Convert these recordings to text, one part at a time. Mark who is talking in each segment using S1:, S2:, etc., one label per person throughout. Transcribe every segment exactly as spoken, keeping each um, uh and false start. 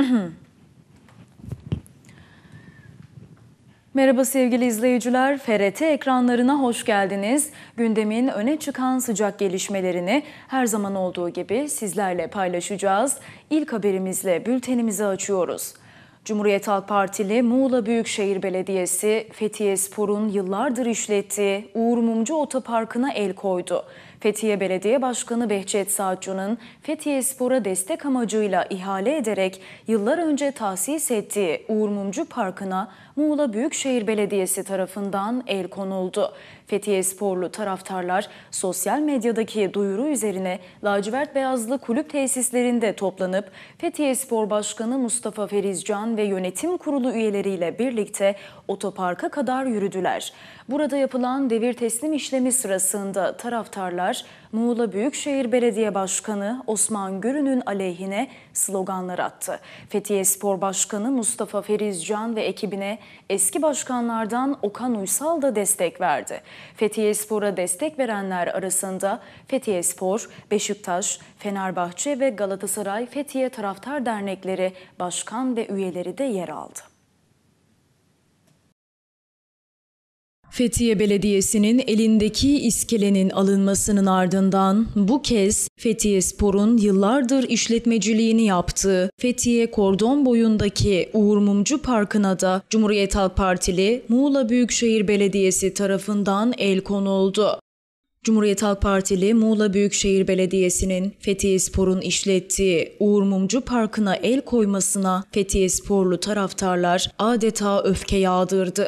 S1: Merhaba sevgili izleyiciler, F R T ekranlarına hoş geldiniz. Gündemin öne çıkan sıcak gelişmelerini her zaman olduğu gibi sizlerle paylaşacağız. İlk haberimizle bültenimizi açıyoruz. Cumhuriyet Halk Partili Muğla Büyükşehir Belediyesi, Fethiyespor'un yıllardır işlettiği Uğur Mumcu Otoparkı'na el koydu. Fethiye Belediye Başkanı Behçet Saatçı'nın Fethiyespor'a destek amacıyla ihale ederek yıllar önce tahsis ettiği Uğur Mumcu Parkı'na Muğla Büyükşehir Belediyesi tarafından el konuldu. Fethiyesporlu taraftarlar sosyal medyadaki duyuru üzerine lacivert beyazlı kulüp tesislerinde toplanıp Fethiyespor Başkanı Mustafa Ferizcan ve yönetim kurulu üyeleriyle birlikte otoparka kadar yürüdüler. Burada yapılan devir teslim işlemi sırasında taraftarlar Muğla Büyükşehir Belediye Başkanı Osman Gürün'ün aleyhine sloganlar attı. Fethiyespor Başkanı Mustafa Ferizcan ve ekibine eski başkanlardan Okan Uysal da destek verdi. Fethiyespor'a destek verenler arasında Fethiyespor, Beşiktaş, Fenerbahçe ve Galatasaray Fethiye Taraftar Dernekleri başkan ve üyeleri de yer aldı. Fethiye Belediyesi'nin elindeki iskelenin alınmasının ardından bu kez Fethiyespor'un yıllardır işletmeciliğini yaptığı Fethiye Kordon boyundaki Uğur Mumcu Parkı'na da Cumhuriyet Halk Partili Muğla Büyükşehir Belediyesi tarafından el konuldu. Cumhuriyet Halk Partili Muğla Büyükşehir Belediyesi'nin Fethiyespor'un işlettiği Uğur Mumcu Parkı'na el koymasına Fethiyesporlu taraftarlar adeta öfke yağdırdı.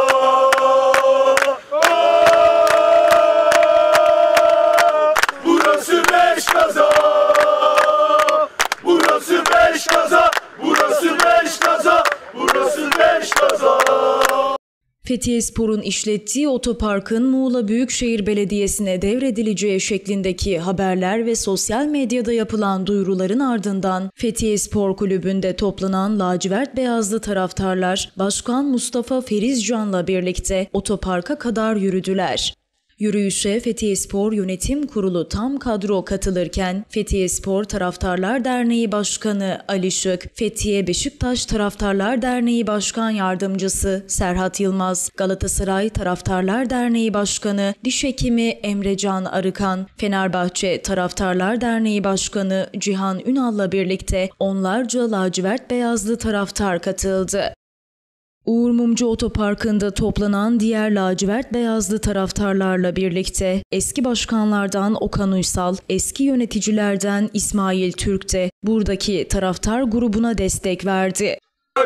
S1: Fethiyespor'un işlettiği otoparkın Muğla Büyükşehir Belediyesi'ne devredileceği şeklindeki haberler ve sosyal medyada yapılan duyuruların ardından Fethiyespor Kulübü'nde toplanan lacivert beyazlı taraftarlar Başkan Mustafa Ferizcan'la birlikte otoparka kadar yürüdüler. Yürüyüşe Fethiyespor Yönetim Kurulu tam kadro katılırken Fethiyespor Taraftarlar Derneği Başkanı Ali Şık, Fethiye Beşiktaş Taraftarlar Derneği Başkan Yardımcısı Serhat Yılmaz, Galatasaray Taraftarlar Derneği Başkanı Diş Hekimi Emrecan Arıkan, Fenerbahçe Taraftarlar Derneği Başkanı Cihan Ünal'la birlikte onlarca lacivert beyazlı taraftar katıldı. Uğur Mumcu Otoparkı'nda toplanan diğer lacivert beyazlı taraftarlarla birlikte eski başkanlardan Okan Uysal, eski yöneticilerden İsmail Türk de buradaki taraftar grubuna destek verdi.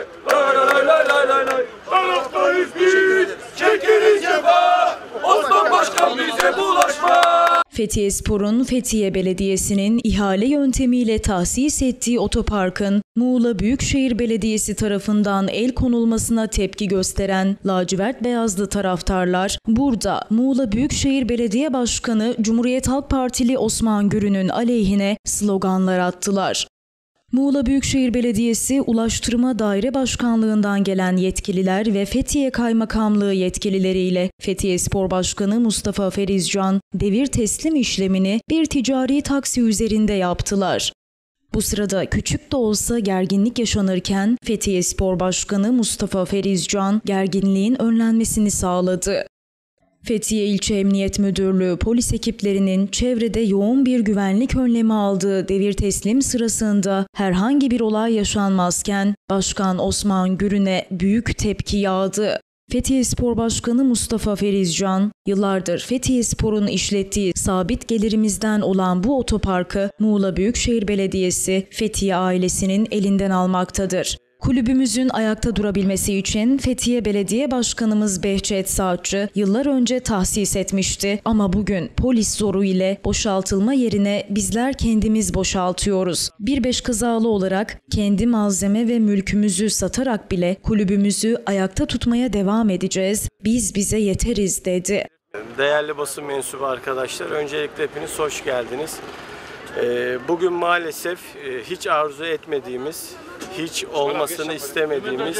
S2: Taraftayız biz, çekeriz cefa, Osman Başkan bize bulaşma.
S1: Fethiyespor'un Fethiye Belediyesi'nin ihale yöntemiyle tahsis ettiği otoparkın Muğla Büyükşehir Belediyesi tarafından el konulmasına tepki gösteren lacivert beyazlı taraftarlar burada Muğla Büyükşehir Belediye Başkanı Cumhuriyet Halk Partili Osman Gürün'ün aleyhine sloganlar attılar. Muğla Büyükşehir Belediyesi Ulaştırma Daire Başkanlığından gelen yetkililer ve Fethiye Kaymakamlığı yetkilileriyle Fethiyespor Başkanı Mustafa Ferizcan devir teslim işlemini bir ticari taksi üzerinde yaptılar. Bu sırada küçük de olsa gerginlik yaşanırken Fethiyespor Başkanı Mustafa Ferizcan gerginliğin önlenmesini sağladı. Fethiye İlçe Emniyet Müdürlüğü polis ekiplerinin çevrede yoğun bir güvenlik önlemi aldığı devir teslim sırasında herhangi bir olay yaşanmazken Başkan Osman Gürün'e büyük tepki yağdı. Fethiyespor Başkanı Mustafa Ferizcan, yıllardır Fethiyespor'un işlettiği sabit gelirimizden olan bu otoparkı Muğla Büyükşehir Belediyesi Fethiye ailesinin elinden almaktadır. Kulübümüzün ayakta durabilmesi için Fethiye Belediye Başkanımız Behçet Saatçı yıllar önce tahsis etmişti ama bugün polis zoru ile boşaltılma yerine bizler kendimiz boşaltıyoruz. Bir beş kazalı olarak kendi malzeme ve mülkümüzü satarak bile kulübümüzü ayakta tutmaya devam edeceğiz. Biz bize yeteriz dedi.
S3: Değerli basın mensubu arkadaşlar, öncelikle hepiniz hoş geldiniz. Bugün maalesef hiç arzu etmediğimiz, hiç olmasını istemediğimiz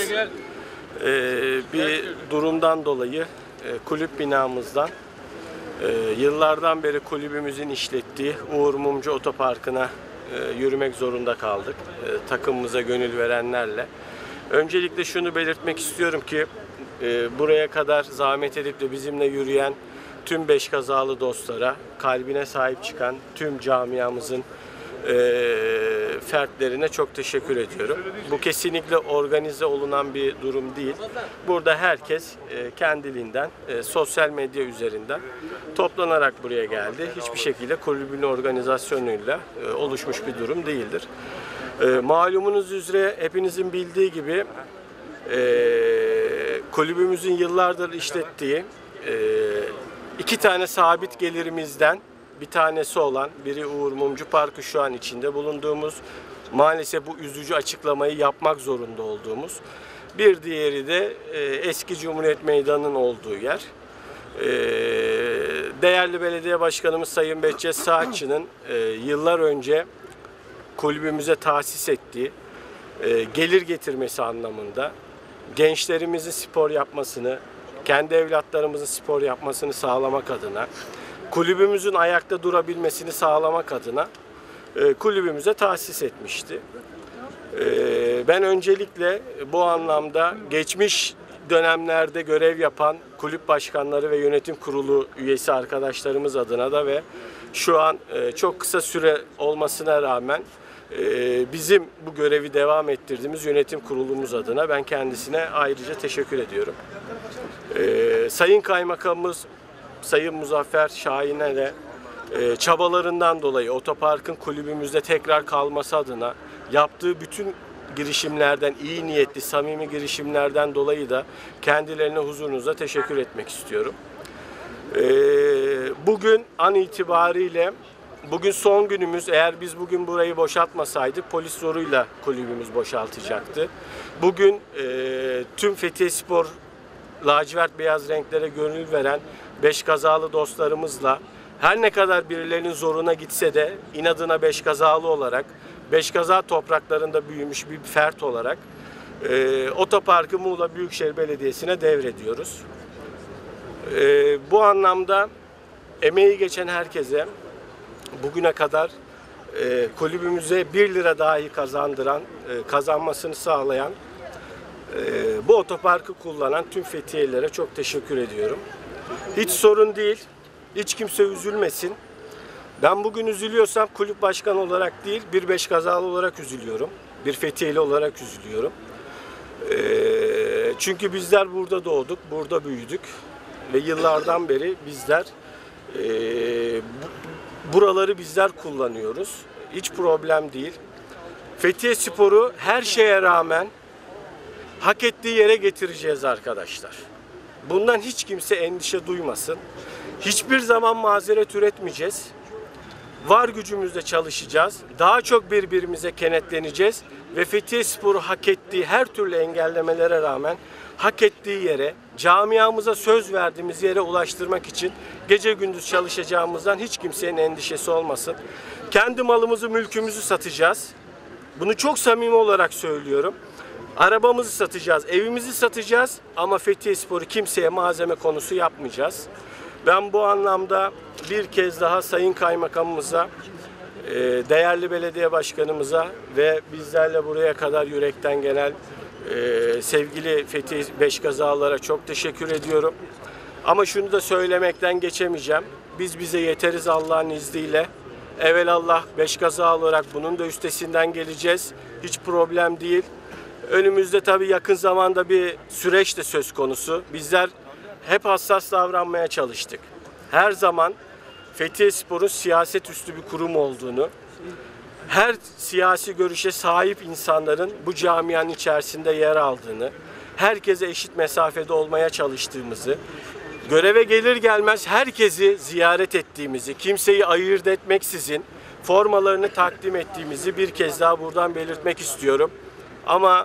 S3: bir durumdan dolayı kulüp binamızdan yıllardan beri kulübümüzün işlettiği Uğur Mumcu Otoparkı'na e, yürümek zorunda kaldık. E, takımımıza gönül verenlerle. Öncelikle şunu belirtmek istiyorum ki e, buraya kadar zahmet edip de bizimle yürüyen tüm beş kazalı dostlara, kalbine sahip çıkan tüm camiamızın e, fertlerine çok teşekkür ediyorum. Bu kesinlikle organize olunan bir durum değil. Burada herkes e, kendiliğinden e, sosyal medya üzerinden toplanarak buraya geldi. Hiçbir şekilde kulübün organizasyonuyla e, oluşmuş bir durum değildir. E, malumunuz üzere hepinizin bildiği gibi e, kulübümüzün yıllardır işlettiği e, iki tane sabit gelirimizden bir tanesi olan, biri Uğur Mumcu Parkı, şu an içinde bulunduğumuz, maalesef bu üzücü açıklamayı yapmak zorunda olduğumuz, bir diğeri de e, eski Cumhuriyet Meydanı'nın olduğu yer. E, değerli belediye başkanımız Sayın Behçet Saatçı'nın e, yıllar önce kulübümüze tahsis ettiği, e, gelir getirmesi anlamında gençlerimizin spor yapmasını, kendi evlatlarımızın spor yapmasını sağlamak adına, kulübümüzün ayakta durabilmesini sağlamak adına e, kulübümüze tahsis etmişti. E, ben öncelikle bu anlamda geçmiş dönemlerde görev yapan kulüp başkanları ve yönetim kurulu üyesi arkadaşlarımız adına da ve şu an e, çok kısa süre olmasına rağmen e, bizim bu görevi devam ettirdiğimiz yönetim kurulumuz adına ben kendisine ayrıca teşekkür ediyorum. E, Sayın Kaymakamımız Sayın Muzaffer Şahin'e de e, çabalarından dolayı otoparkın kulübümüzde tekrar kalması adına yaptığı bütün girişimlerden, iyi niyetli, samimi girişimlerden dolayı da kendilerine huzurunuza teşekkür etmek istiyorum. E, bugün an itibariyle, bugün son günümüz, eğer biz bugün burayı boşaltmasaydık polis zoruyla kulübümüz boşaltacaktı. Bugün e, tüm Fethiyespor lacivert beyaz renklere gönül veren beş kazalı dostlarımızla, her ne kadar birilerinin zoruna gitse de inadına beş kazalı olarak, beş kaza topraklarında büyümüş bir fert olarak e, otoparkı Muğla Büyükşehir Belediyesi'ne devrediyoruz. E, bu anlamda emeği geçen herkese, bugüne kadar e, kulübümüze bir lira dahi kazandıran, e, kazanmasını sağlayan, e, bu otoparkı kullanan tüm Fethiyelilere çok teşekkür ediyorum. Hiç sorun değil, hiç kimse üzülmesin. Ben bugün üzülüyorsam kulüp başkanı olarak değil, bir beş kazalı olarak üzülüyorum. Bir Fethiyeli olarak üzülüyorum. E, çünkü bizler burada doğduk, burada büyüdük ve yıllardan beri bizler e, bu, buraları bizler kullanıyoruz. Hiç problem değil. Fethiyespor'u her şeye rağmen hak ettiği yere getireceğiz arkadaşlar. Bundan hiç kimse endişe duymasın. Hiçbir zaman mazeret üretmeyeceğiz. Var gücümüzle çalışacağız. Daha çok birbirimize kenetleneceğiz. Ve Fethiyespor'u hak ettiği her türlü engellemelere rağmen hak ettiği yere, camiamıza söz verdiğimiz yere ulaştırmak için gece gündüz çalışacağımızdan hiç kimsenin endişesi olmasın. Kendi malımızı, mülkümüzü satacağız. Bunu çok samimi olarak söylüyorum. Arabamızı satacağız, evimizi satacağız ama Fethiyespor'u kimseye malzeme konusu yapmayacağız. Ben bu anlamda bir kez daha Sayın Kaymakamımıza, değerli belediye başkanımıza ve bizlerle buraya kadar yürekten gelen sevgili Fethiye beş kazalılara çok teşekkür ediyorum. Ama şunu da söylemekten geçemeyeceğim. Biz bize yeteriz Allah'ın izniyle. Evelallah beş kazalı olarak bunun da üstesinden geleceğiz. Hiç problem değil. Önümüzde tabii yakın zamanda bir süreç de söz konusu. Bizler hep hassas davranmaya çalıştık. Her zaman Fethiyespor'un siyaset üstü bir kurum olduğunu, her siyasi görüşe sahip insanların bu camianın içerisinde yer aldığını, herkese eşit mesafede olmaya çalıştığımızı, göreve gelir gelmez herkesi ziyaret ettiğimizi, kimseyi ayırt etmeksizin formalarını takdim ettiğimizi bir kez daha buradan belirtmek istiyorum. Ama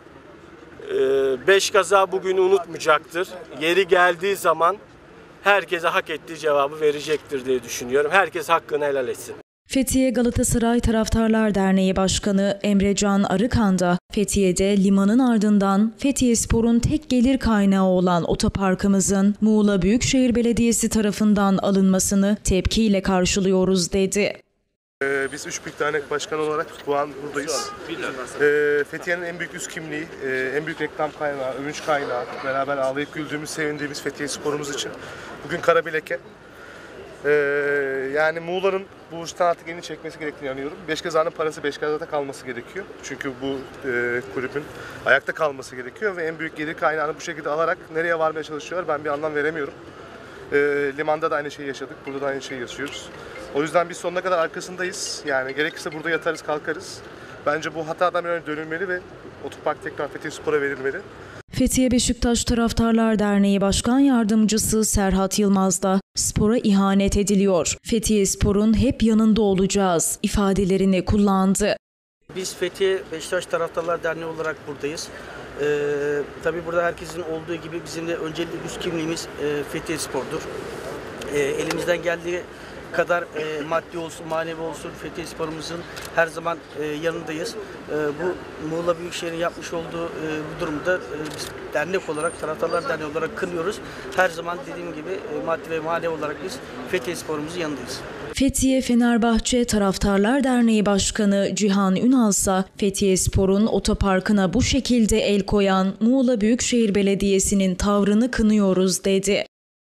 S3: beş kaza bugünü unutmayacaktır. Yeri geldiği zaman herkese hak ettiği cevabı verecektir diye düşünüyorum. Herkes hakkını helal etsin.
S1: Fethiye Galatasaray Taraftarlar Derneği Başkanı Emrecan Arıkan da Fethiye'de limanın ardından Fethiyespor'un tek gelir kaynağı olan otoparkımızın Muğla Büyükşehir Belediyesi tarafından alınmasını tepkiyle karşılıyoruz dedi.
S4: Ee, biz Üç Büyük Dernek Başkanı olarak bu an buradayız. Ee, Fethiye'nin en büyük üst kimliği, e, en büyük reklam kaynağı, övünç kaynağı, beraber ağlayıp güldüğümüz, sevindiğimiz Fethiye sporumuz için. Bugün kara bir leke. Ee, yani Muğla'nın bu işten artık elini çekmesi gerektiğini inanıyorum. Beşkaza'nın parası Beşkaza'da kalması gerekiyor. Çünkü bu e, kulübün ayakta kalması gerekiyor ve en büyük gelir kaynağını bu şekilde alarak nereye varmaya çalışıyorlar ben bir anlam veremiyorum. E, limanda da aynı şeyi yaşadık, burada da aynı şeyi yaşıyoruz. O yüzden biz sonuna kadar arkasındayız. Yani gerekirse burada yatarız, kalkarız. Bence bu hatadan bir önce dönülmeli ve otopark tekrar Fethiye Spor'a verilmeli.
S1: Fethiye Beşiktaş Taraftarlar Derneği Başkan Yardımcısı Serhat Yılmaz da spora ihanet ediliyor. Fethiye Spor'un hep yanında olacağız ifadelerini kullandı.
S5: Biz Fethiye Beşiktaş Taraftarlar Derneği olarak buradayız. Ee, tabii burada herkesin olduğu gibi bizim de öncelikli üst kimliğimiz e, Fethiye Spor'dur. E, elimizden geldiği kadar e, maddi olsun, manevi olsun Fethiye Spor'umuzun her zaman e, yanındayız. E, bu Muğla Büyükşehir'in yapmış olduğu e, bu durumda e, biz dernek olarak, Taraftarlar Derneği olarak kınıyoruz. Her zaman dediğim gibi e, maddi ve manevi olarak biz Fethiye Spor'umuzun yanındayız.
S1: Fethiye Fenerbahçe Taraftarlar Derneği Başkanı Cihan Ünal ise Fethiye Spor'un otoparkına bu şekilde el koyan Muğla Büyükşehir Belediyesi'nin tavrını kınıyoruz dedi.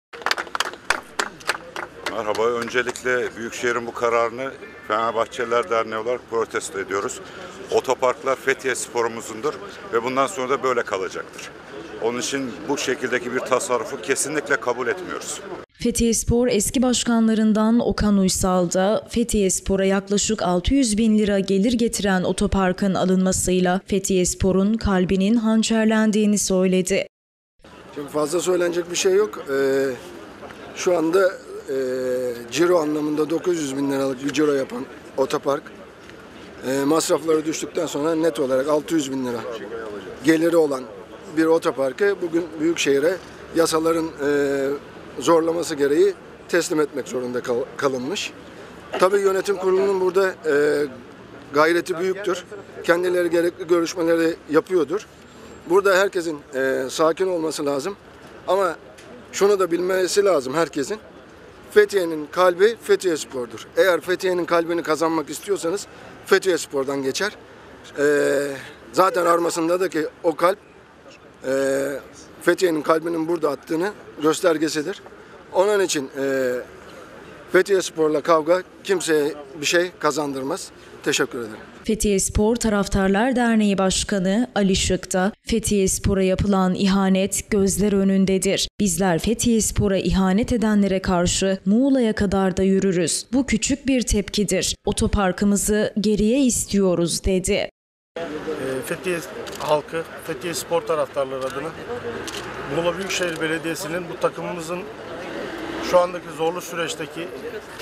S6: Merhaba. Öncelikle Büyükşehir'in bu kararını Fenerbahçeliler Derneği olarak protesto ediyoruz. Otoparklar Fethiye Spor'umuzundur ve bundan sonra da böyle kalacaktır. Onun için bu şekildeki bir tasarrufu kesinlikle kabul etmiyoruz.
S1: Fethiye Spor eski başkanlarından Okan Uysal da Fethiye Spor'a yaklaşık altı yüz bin lira gelir getiren otoparkın alınmasıyla Fethiye Spor'un kalbinin hançerlendiğini söyledi.
S7: Şimdi fazla söylenecek bir şey yok. Ee, şu anda e, ciro anlamında dokuz yüz bin liralık bir ciro yapan otopark e, masrafları düştükten sonra net olarak altı yüz bin lira geliri olan bir otoparkı bugün Büyükşehir'e yasaların e, zorlaması gereği teslim etmek zorunda kal kalınmış. Tabii yönetim kurulunun burada e, gayreti büyüktür. Kendileri gerekli görüşmeleri yapıyordur. Burada herkesin e, sakin olması lazım. Ama şunu da bilmesi lazım herkesin. Fethiye'nin kalbi Fethiye Spor'dur. Eğer Fethiye'nin kalbini kazanmak istiyorsanız Fethiye Spor'dan geçer. E, zaten armasında da ki o kalp e, Fethiye'nin kalbinin burada attığını göstergesidir. Onun için e, Fethiye Spor'la kavga kimseye bir şey kazandırmaz. Teşekkür ederim.
S1: Fethiye Spor Taraftarlar Derneği Başkanı Ali Şık da Fethiye Spor'a yapılan ihanet gözler önündedir. Bizler Fethiye Spor'a ihanet edenlere karşı Muğla'ya kadar da yürürüz. Bu küçük bir tepkidir. Otoparkımızı geriye istiyoruz dedi.
S8: Fethiye halkı, Fethiye Spor taraftarları adına Muğla Büyükşehir Belediyesi'nin bu takımımızın şu andaki zorlu süreçteki e,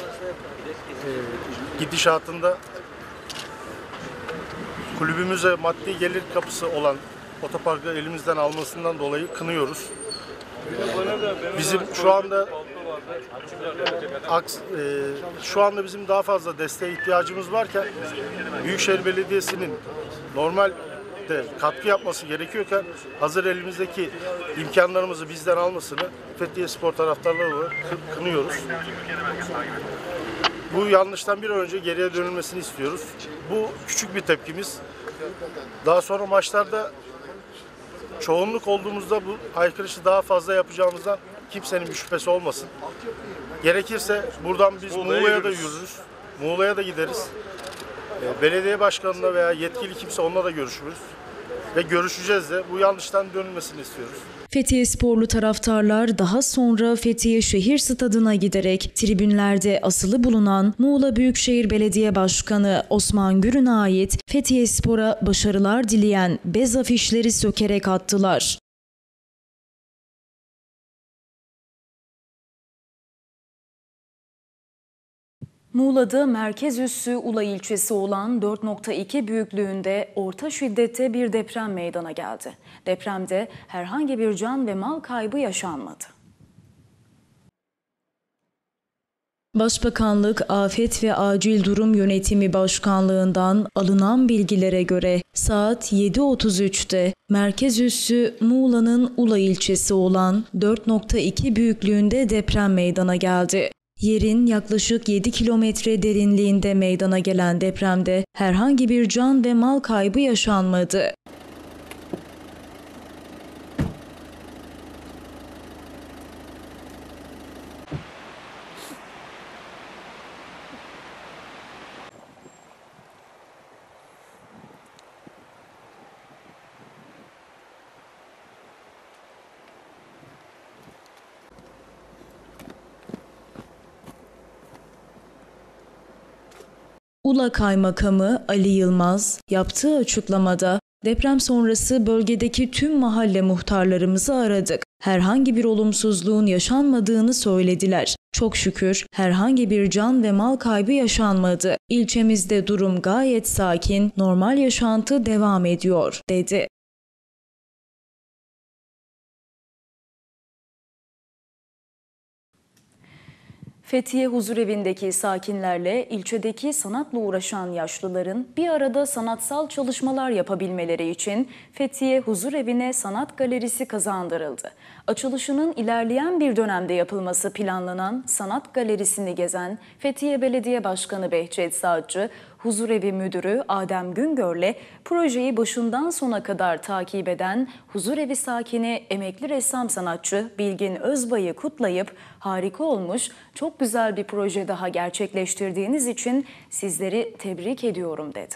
S8: gidişatında kulübümüze maddi gelir kapısı olan otoparkı elimizden almasından dolayı kınıyoruz. Bizim şu anda aks, e, şu anda bizim daha fazla desteğe ihtiyacımız varken Büyükşehir Belediyesi'nin normal de katkı yapması gerekiyorken hazır elimizdeki imkanlarımızı bizden almasını Fethiye Spor taraftarları olarak kınıyoruz. Bu yanlıştan bir an önce geriye dönülmesini istiyoruz. Bu küçük bir tepkimiz. Daha sonra maçlarda çoğunluk olduğumuzda bu aykırışı daha fazla yapacağımızdan kimsenin bir şüphesi olmasın. Gerekirse buradan biz Muğla'ya da yürürüz. Muğla'ya da gideriz. Belediye başkanına veya yetkili kimse onunla da görüşürüz. Ve görüşeceğiz de bu yanlıştan dönülmesini istiyoruz.
S1: Fethiye sporlu taraftarlar daha sonra Fethiye Şehir Stadı'na giderek tribünlerde asılı bulunan Muğla Büyükşehir Belediye Başkanı Osman Gürün'e ait Fethiye Spor'a başarılar dileyen bez afişleri sökerek attılar. Muğla'da merkez üssü Ula ilçesi olan dört nokta iki büyüklüğünde orta şiddette bir deprem meydana geldi. Depremde herhangi bir can ve mal kaybı yaşanmadı. Başbakanlık Afet ve Acil Durum Yönetimi Başkanlığından alınan bilgilere göre saat yedi otuz üçte merkez üssü Muğla'nın Ula ilçesi olan dört nokta iki büyüklüğünde deprem meydana geldi. Yerin yaklaşık yedi kilometre derinliğinde meydana gelen depremde herhangi bir can ve mal kaybı yaşanmadı. Ula Kaymakamı Ali Yılmaz yaptığı açıklamada deprem sonrası bölgedeki tüm mahalle muhtarlarımızı aradık. Herhangi bir olumsuzluğun yaşanmadığını söylediler. Çok şükür herhangi bir can ve mal kaybı yaşanmadı. İlçemizde durum gayet sakin, normal yaşantı devam ediyor, dedi. Fethiye Huzurevi'ndeki sakinlerle ilçedeki sanatla uğraşan yaşlıların bir arada sanatsal çalışmalar yapabilmeleri için Fethiye Huzurevi'ne sanat galerisi kazandırıldı. Açılışının ilerleyen bir dönemde yapılması planlanan sanat galerisini gezen Fethiye Belediye Başkanı Behçet Sağcı, Huzurevi Müdürü Adem Güngör'le projeyi başından sona kadar takip eden Huzurevi sakini emekli ressam sanatçı Bilgin Özbay'ı kutlayıp harika olmuş, çok güzel bir proje daha gerçekleştirdiğiniz için sizleri tebrik ediyorum dedi.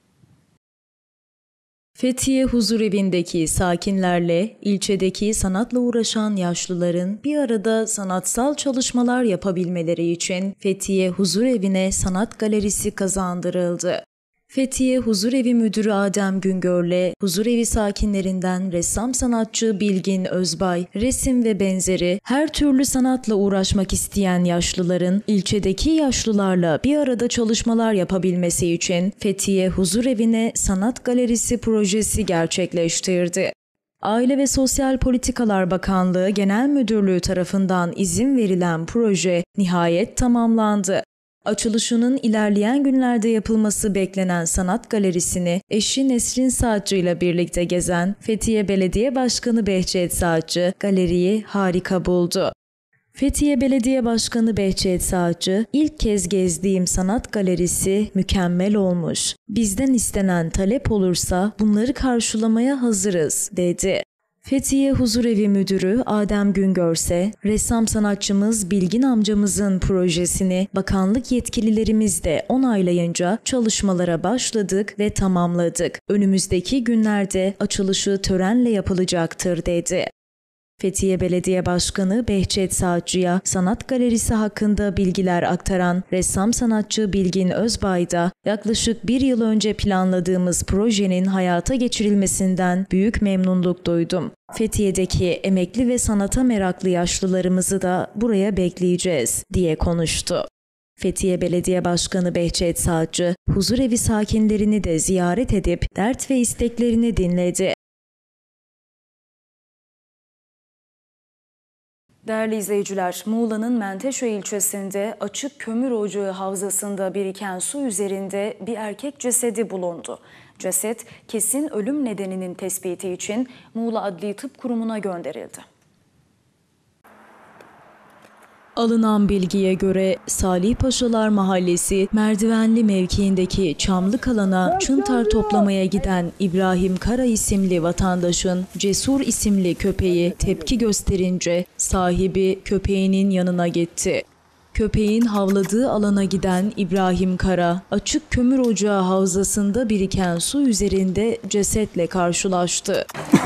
S1: Fethiye Huzurevi'ndeki sakinlerle ilçedeki sanatla uğraşan yaşlıların bir arada sanatsal çalışmalar yapabilmeleri için Fethiye Huzurevi'ne sanat galerisi kazandırıldı. Fethiye Huzurevi Müdürü Adem Güngör'le huzurevi sakinlerinden ressam sanatçı Bilgin Özbay, resim ve benzeri her türlü sanatla uğraşmak isteyen yaşlıların ilçedeki yaşlılarla bir arada çalışmalar yapabilmesi için Fethiye Huzurevi'ne sanat galerisi projesi gerçekleştirdi. Aile ve Sosyal Politikalar Bakanlığı Genel Müdürlüğü tarafından izin verilen proje nihayet tamamlandı. Açılışının ilerleyen günlerde yapılması beklenen sanat galerisini eşi Nesrin Saatçı ile birlikte gezen Fethiye Belediye Başkanı Behçet Sağcı galeriyi harika buldu. Fethiye Belediye Başkanı Behçet Sağcı, ilk kez gezdiğim sanat galerisi mükemmel olmuş. Bizden istenen talep olursa bunları karşılamaya hazırız, dedi. Fethiye Huzurevi Müdürü Adem Güngör ise ressam sanatçımız Bilgin amcamızın projesini bakanlık yetkililerimiz de onaylayınca çalışmalara başladık ve tamamladık. Önümüzdeki günlerde açılışı törenle yapılacaktır, dedi. Fethiye Belediye Başkanı Behçet Sağcı'ya sanat galerisi hakkında bilgiler aktaran ressam sanatçı Bilgin Özbay da yaklaşık bir yıl önce planladığımız projenin hayata geçirilmesinden büyük memnunluk duydum. Fethiye'deki emekli ve sanata meraklı yaşlılarımızı da buraya bekleyeceğiz, diye konuştu. Fethiye Belediye Başkanı Behçet Sağcı, huzurevi sakinlerini de ziyaret edip dert ve isteklerini dinledi. Değerli izleyiciler, Muğla'nın Menteşe ilçesinde açık kömür ocağı havzasında biriken su üzerinde bir erkek cesedi bulundu. Ceset, kesin ölüm nedeninin tespiti için Muğla Adli Tıp Kurumu'na gönderildi. Alınan bilgiye göre Salih Paşalar Mahallesi Merdivenli mevkiindeki Çamlık alana çıntar toplamaya giden İbrahim Kara isimli vatandaşın Cesur isimli köpeği tepki gösterince sahibi köpeğinin yanına gitti. Köpeğin havladığı alana giden İbrahim Kara, açık kömür ocağı havzasında biriken su üzerinde cesetle karşılaştı.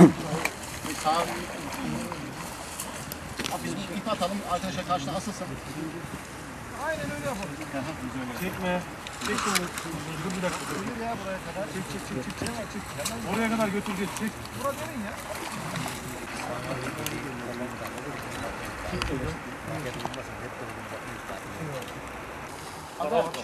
S9: Biz bir ip atalım, arkadaşlar karşına asılsın. Aynen öyle yapalım. Çekme. Çek bunu. Dur bir dakika. Dur ya buraya kadar. Çek çek çek çek. çek. çek. Oraya kadar götüreceğiz. Çek. Burası neyin ya? Adam.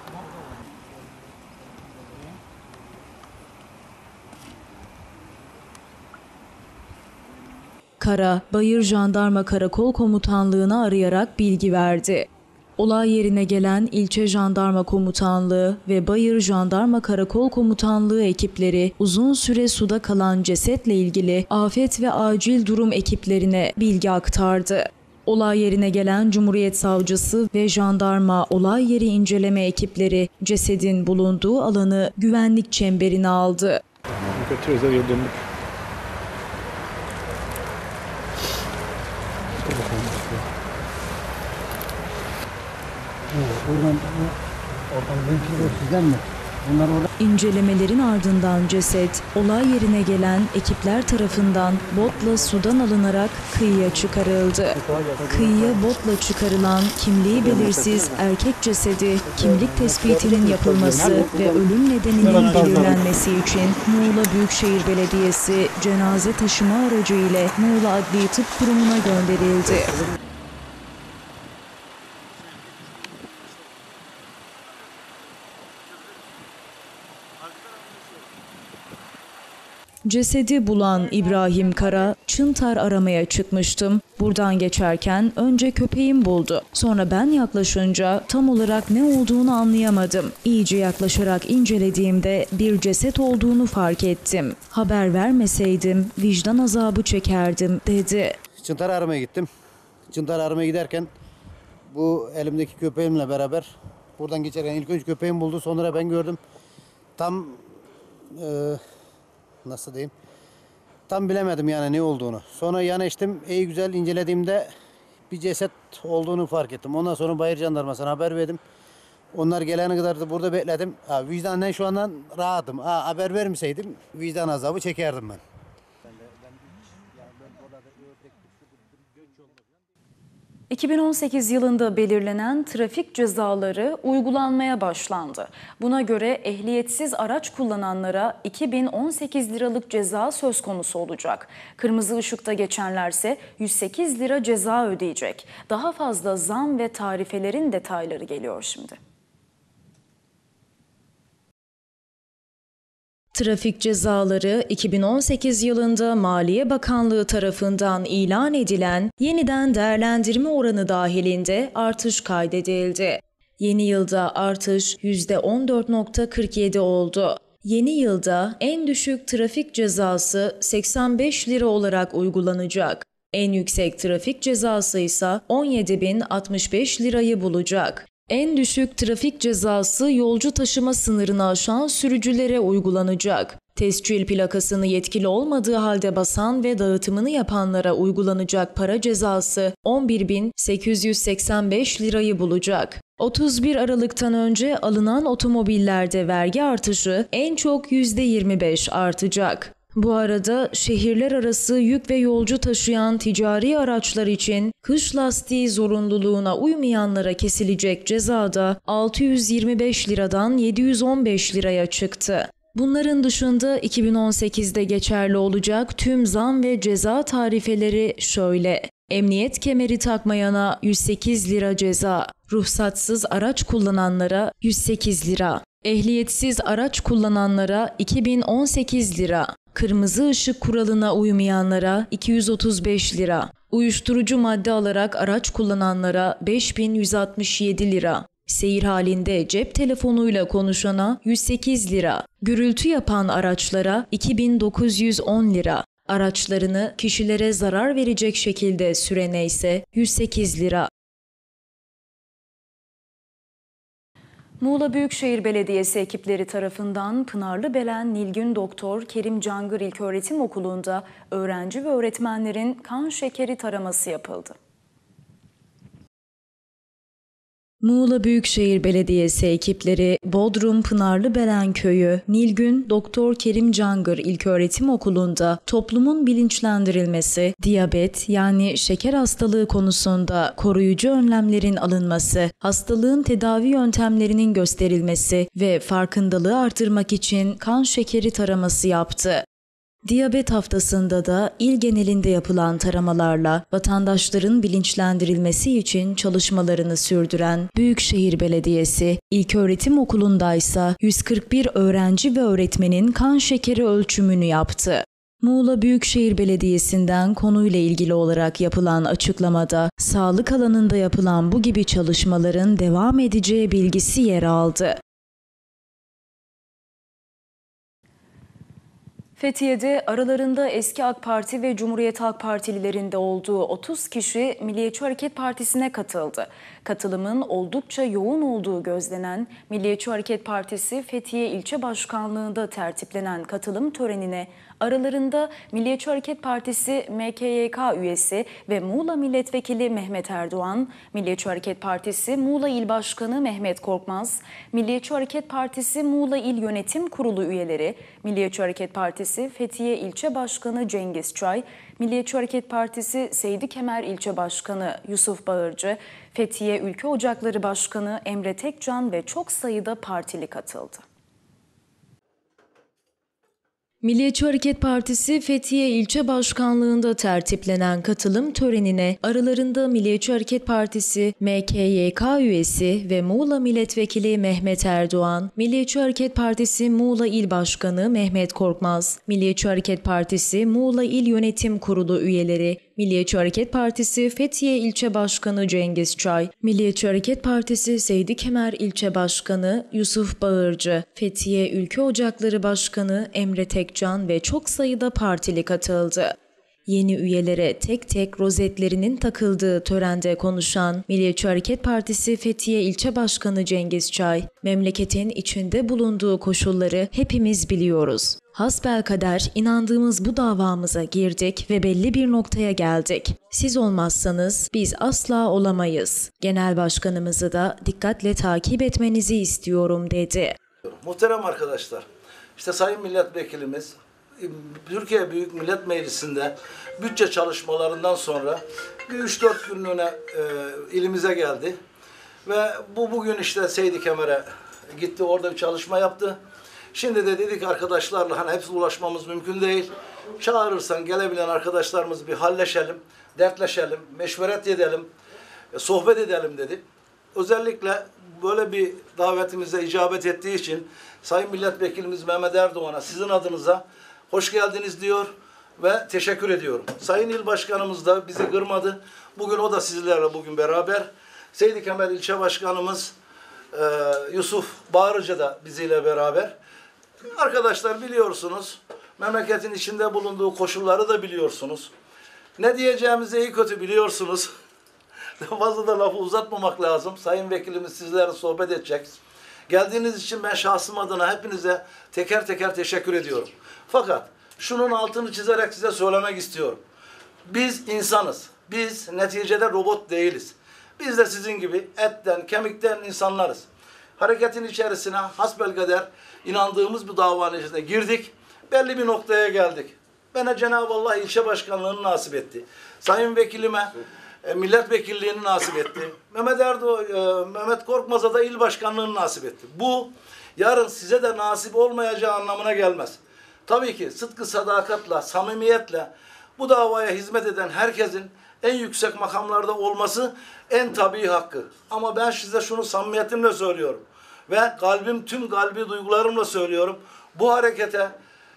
S1: Kara, Bayır Jandarma Karakol Komutanlığı'na arayarak bilgi verdi. Olay yerine gelen İlçe Jandarma Komutanlığı ve Bayır Jandarma Karakol Komutanlığı ekipleri uzun süre suda kalan cesetle ilgili afet ve acil durum ekiplerine bilgi aktardı. Olay yerine gelen Cumhuriyet Savcısı ve jandarma olay yeri inceleme ekipleri cesedin bulunduğu alanı güvenlik çemberine aldı. İncelemelerin ardından ceset, olay yerine gelen ekipler tarafından botla sudan alınarak kıyıya çıkarıldı. Kıyıya botla çıkarılan kimliği belirsiz erkek cesedi, kimlik tespitinin yapılması ve ölüm nedeninin belirlenmesi için Muğla Büyükşehir Belediyesi cenaze taşıma aracı ile Muğla Adli Tıp Kurumu'na gönderildi. Cesedi bulan İbrahim Kara, Çıntar aramaya çıkmıştım. Buradan geçerken önce köpeğim buldu. Sonra ben yaklaşınca tam olarak ne olduğunu anlayamadım. İyice yaklaşarak incelediğimde bir ceset olduğunu fark ettim. Haber vermeseydim vicdan azabı çekerdim dedi.
S10: Çıntar aramaya gittim. Çıntar aramaya giderken bu elimdeki köpeğimle beraber buradan geçerken ilk önce köpeğim buldu. Sonra ben gördüm. Tam... E, nasıl diyeyim? Tam bilemedim yani ne olduğunu. Sonra yanaştım, iyi güzel incelediğimde bir ceset olduğunu fark ettim. Ondan sonra Bayır Jandarması'na haber verdim. Onlar gelene kadar da burada bekledim. Ha, vicdanen şu andan rahatım. Ha, haber vermeseydim vicdan azabı çekerdim ben.
S1: iki bin on sekiz yılında belirlenen trafik cezaları uygulanmaya başlandı. Buna göre ehliyetsiz araç kullananlara iki bin on sekiz liralık ceza söz konusu olacak. Kırmızı ışıkta geçenlerse yüz sekiz lira ceza ödeyecek. Daha fazla zam ve tarifelerin detayları geliyor şimdi. Trafik cezaları iki bin on sekiz yılında Maliye Bakanlığı tarafından ilan edilen yeniden değerlendirme oranı dahilinde artış kaydedildi. Yeni yılda artış yüzde on dört virgül kırk yedi oldu. Yeni yılda en düşük trafik cezası seksen beş lira olarak uygulanacak. En yüksek trafik cezası ise on yedi bin altmış beş lirayı bulacak. En düşük trafik cezası yolcu taşıma sınırını aşan sürücülere uygulanacak. Tescil plakasını yetkili olmadığı halde basan ve dağıtımını yapanlara uygulanacak para cezası on bir bin sekiz yüz seksen beş lirayı bulacak. otuz bir Aralık'tan önce alınan otomobillerde vergi artışı en çok yüzde yirmi beş artacak. Bu arada şehirler arası yük ve yolcu taşıyan ticari araçlar için kış lastiği zorunluluğuna uymayanlara kesilecek ceza da altı yüz yirmi beş liradan yedi yüz on beş liraya çıktı. Bunların dışında iki bin on sekizde geçerli olacak tüm zam ve ceza tarifeleri şöyle: emniyet kemeri takmayana yüz sekiz lira ceza, ruhsatsız araç kullananlara yüz sekiz lira, ehliyetsiz araç kullananlara iki bin on sekiz lira, kırmızı ışık kuralına uymayanlara iki yüz otuz beş lira, uyuşturucu madde alarak araç kullananlara beş bin yüz altmış yedi lira, seyir halinde cep telefonuyla konuşana yüz sekiz lira, gürültü yapan araçlara iki bin dokuz yüz on lira, araçlarını kişilere zarar verecek şekilde sürene ise yüz sekiz lira. Muğla Büyükşehir Belediyesi ekipleri tarafından Pınarlıbelen Nilgün Doktor Kerim Cangır İlköğretim Okulu'nda öğrenci ve öğretmenlerin kan şekeri taraması yapıldı. Muğla Büyükşehir Belediyesi ekipleri Bodrum Pınarlıbelen Köyü Nilgün Doktor Kerim Cangır İlköğretim Okulu'nda toplumun bilinçlendirilmesi, diyabet yani şeker hastalığı konusunda koruyucu önlemlerin alınması, hastalığın tedavi yöntemlerinin gösterilmesi ve farkındalığı artırmak için kan şekeri taraması yaptı. Diyabet haftasında da il genelinde yapılan taramalarla vatandaşların bilinçlendirilmesi için çalışmalarını sürdüren Büyükşehir Belediyesi, İlköğretim Okulu'ndaysa yüz kırk bir öğrenci ve öğretmenin kan şekeri ölçümünü yaptı. Muğla Büyükşehir Belediyesi'nden konuyla ilgili olarak yapılan açıklamada, sağlık alanında yapılan bu gibi çalışmaların devam edeceği bilgisi yer aldı. Fethiye'de aralarında eski AK Parti ve Cumhuriyet Halk Partililerinde olduğu otuz kişi Milliyetçi Hareket Partisi'ne katıldı. Katılımın oldukça yoğun olduğu gözlenen Milliyetçi Hareket Partisi Fethiye İlçe Başkanlığı'nda tertiplenen katılım törenine aralarında Milliyetçi Hareket Partisi M K Y K üyesi ve Muğla Milletvekili Mehmet Erdoğan, Milliyetçi Hareket Partisi Muğla İl Başkanı Mehmet Korkmaz, Milliyetçi Hareket Partisi Muğla İl Yönetim Kurulu üyeleri, Milliyetçi Hareket Partisi Fethiye İlçe Başkanı Cengiz Çay, Milliyetçi Hareket Partisi Seydi Kemer İlçe Başkanı Yusuf Bağırcı, Fethiye Ülke Ocakları Başkanı Emre Tekcan ve çok sayıda partili katıldı. Milliyetçi Hareket Partisi Fethiye İlçe Başkanlığı'nda tertiplenen katılım törenine aralarında Milliyetçi Hareket Partisi M K Y K üyesi ve Muğla Milletvekili Mehmet Erdoğan, Milliyetçi Hareket Partisi Muğla İl Başkanı Mehmet Korkmaz, Milliyetçi Hareket Partisi Muğla İl Yönetim Kurulu üyeleri, Milliyetçi Hareket Partisi Fethiye İlçe Başkanı Cengiz Çay, Milliyetçi Hareket Partisi Seydi Kemer İlçe Başkanı Yusuf Bağırcı, Fethiye Ülke Ocakları Başkanı Emre Tekcan ve çok sayıda partili katıldı. Yeni üyelere tek tek rozetlerinin takıldığı törende konuşan Milliyetçi Hareket Partisi Fethiye İlçe Başkanı Cengiz Çay, memleketin içinde bulunduğu koşulları hepimiz biliyoruz. Hasbelkader inandığımız bu davamıza girdik ve belli bir noktaya geldik. Siz olmazsanız biz asla olamayız. Genel Başkanımızı da dikkatle takip etmenizi istiyorum dedi.
S11: Muhterem arkadaşlar, işte Sayın Milletvekilimiz Türkiye Büyük Millet Meclisi'nde bütçe çalışmalarından sonra bir üç dört günlüğüne e, ilimize geldi. Ve bu bugün işte Seydi Kemer'e gitti, orada bir çalışma yaptı. Şimdi de dedik arkadaşlarla, hani hepsi ulaşmamız mümkün değil. Çağırırsan gelebilen arkadaşlarımız bir halleşelim, dertleşelim, meşveret edelim, sohbet edelim dedik. Özellikle böyle bir davetimize icabet ettiği için Sayın Milletvekilimiz Mehmet Erdoğan'a sizin adınıza hoş geldiniz diyor ve teşekkür ediyorum. Sayın İl Başkanımız da bizi kırmadı. Bugün o da sizlerle bugün beraber. Seydi Kemer İlçe Başkanımız e, Yusuf Bağırcı da bizimle beraber. Arkadaşlar biliyorsunuz, memleketin içinde bulunduğu koşulları da biliyorsunuz. Ne diyeceğimizi iyi kötü biliyorsunuz. Fazla da lafı uzatmamak lazım. Sayın Vekilimiz sizlerle sohbet edecek. Geldiğiniz için ben şahsım adına hepinize teker teker teşekkür ediyorum. Fakat şunun altını çizerek size söylemek istiyorum. Biz insanız. Biz neticede robot değiliz. Biz de sizin gibi etten, kemikten insanlarız. Hareketin içerisine hasbelkader inandığımız bu davanın içine girdik. Belli bir noktaya geldik. Bana Cenab-ı Allah ilçe başkanlığını nasip etti. Sayın Vekilime e, milletvekilliğini nasip etti. Mehmet Erdoğan, e, Mehmet Korkmaz'a da il başkanlığını nasip etti. Bu yarın size de nasip olmayacağı anlamına gelmez. Tabii ki sıdkı sadakatla, samimiyetle bu davaya hizmet eden herkesin en yüksek makamlarda olması en tabii hakkı. Ama ben size şunu samimiyetimle söylüyorum. Ve kalbim, tüm kalbi duygularımla söylüyorum. Bu harekete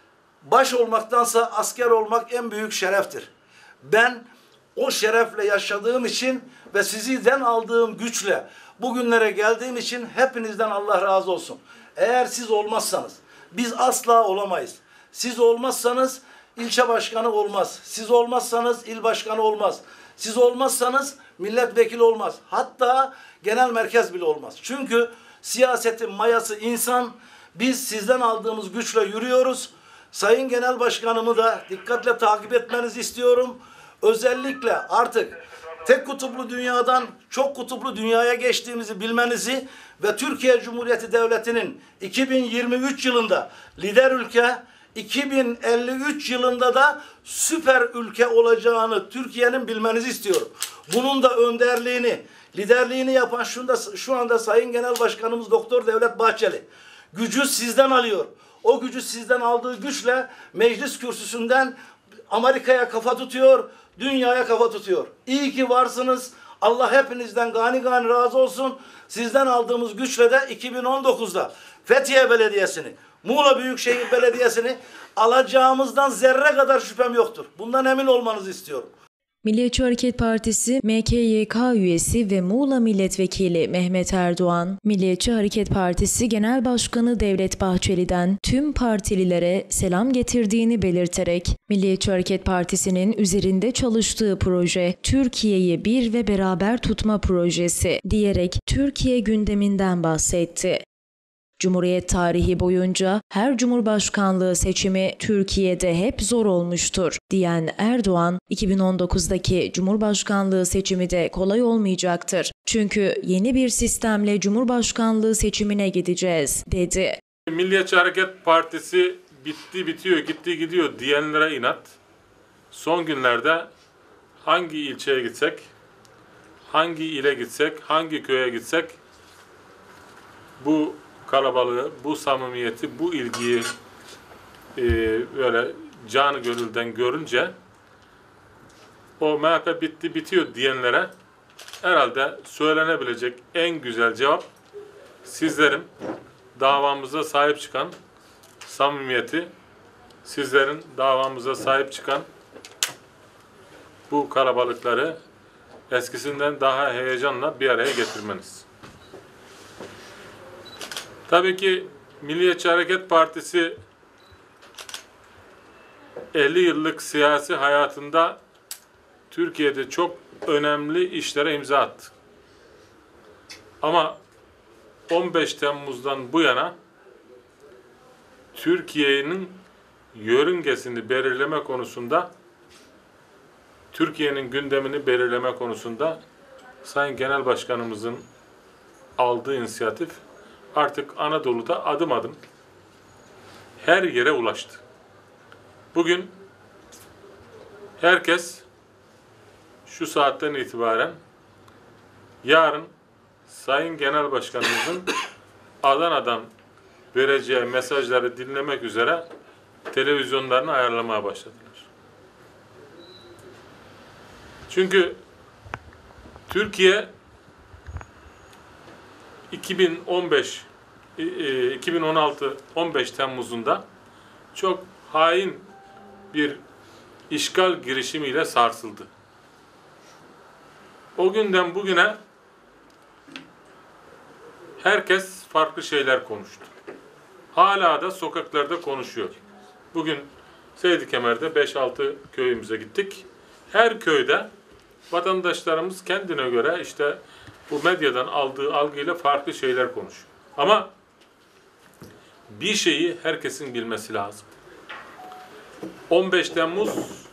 S11: baş olmaktansa asker olmak en büyük şereftir. Ben o şerefle yaşadığım için ve sizden aldığım güçle bugünlere geldiğim için hepinizden Allah razı olsun. Eğer siz olmazsanız biz asla olamayız. Siz olmazsanız ilçe başkanı olmaz. Siz olmazsanız il başkanı olmaz. Siz olmazsanız milletvekili olmaz. Hatta genel merkez bile olmaz. Çünkü siyasetin mayası insan. Biz sizden aldığımız güçle yürüyoruz. Sayın Genel Başkanımı da dikkatle takip etmenizi istiyorum. Özellikle artık tek kutuplu dünyadan çok kutuplu dünyaya geçtiğimizi bilmenizi ve Türkiye Cumhuriyeti Devleti'nin iki bin yirmi üç yılında lider ülke, iki bin elli üç yılında da süper ülke olacağını Türkiye'nin bilmenizi istiyorum. Bunun da önderliğini, liderliğini yapan şu anda, şu anda Sayın Genel Başkanımız Doktor Devlet Bahçeli. Gücü sizden alıyor. O gücü sizden aldığı güçle meclis kürsüsünden Amerika'ya kafa tutuyor, dünyaya kafa tutuyor. İyi ki varsınız. Allah hepinizden gani gani razı olsun. Sizden aldığımız güçle de iki bin on dokuzda Fethiye Belediyesi'ni, Muğla Büyükşehir Belediyesi'ni alacağımızdan zerre kadar şüphem yoktur. Bundan emin olmanızı istiyorum.
S1: Milliyetçi Hareket Partisi M K Y K üyesi ve Muğla Milletvekili Mehmet Erdoğan, Milliyetçi Hareket Partisi Genel Başkanı Devlet Bahçeli'den tüm partililere selam getirdiğini belirterek, Milliyetçi Hareket Partisi'nin üzerinde çalıştığı proje Türkiye'yi bir ve beraber tutma projesi diyerek Türkiye gündeminden bahsetti. Cumhuriyet tarihi boyunca her cumhurbaşkanlığı seçimi Türkiye'de hep zor olmuştur diyen Erdoğan, iki bin on dokuzdaki cumhurbaşkanlığı seçimi de kolay olmayacaktır. Çünkü yeni bir sistemle cumhurbaşkanlığı seçimine gideceğiz, dedi.
S12: Milliyetçi Hareket Partisi bitti bitiyor, gitti gidiyor diyenlere inat. Son günlerde hangi ilçeye gitsek, hangi ile gitsek, hangi köye gitsek bu kalabalığı, bu samimiyeti, bu ilgiyi e, böyle canı gönülden görünce o M H P bitti bitiyor diyenlere herhalde söylenebilecek en güzel cevap sizlerin davamıza sahip çıkan samimiyeti, sizlerin davamıza sahip çıkan bu kalabalıkları eskisinden daha heyecanla bir araya getirmeniz. Tabii ki Milliyetçi Hareket Partisi elli yıllık siyasi hayatında Türkiye'de çok önemli işlere imza attı. Ama on beş Temmuz'dan bu yana Türkiye'nin yörüngesini belirleme konusunda, Türkiye'nin gündemini belirleme konusunda Sayın Genel Başkanımızın aldığı inisiyatif artık Anadolu'da adım adım her yere ulaştı. Bugün herkes şu saatten itibaren yarın Sayın Genel Başkanımızın Adana'dan vereceği mesajları dinlemek üzere televizyonlarını ayarlamaya başladılar. Çünkü Türkiye iki bin on beş iki bin on altı on beş Temmuz'unda çok hain bir işgal girişimiyle sarsıldı. O günden bugüne herkes farklı şeyler konuştu. Hala da sokaklarda konuşuyor. Bugün Seydikemer'de beş altı köyümüze gittik. Her köyde vatandaşlarımız kendine göre işte bu medyadan aldığı algıyla farklı şeyler konuşuyor. Ama bir şeyi herkesin bilmesi lazım. on beş Temmuz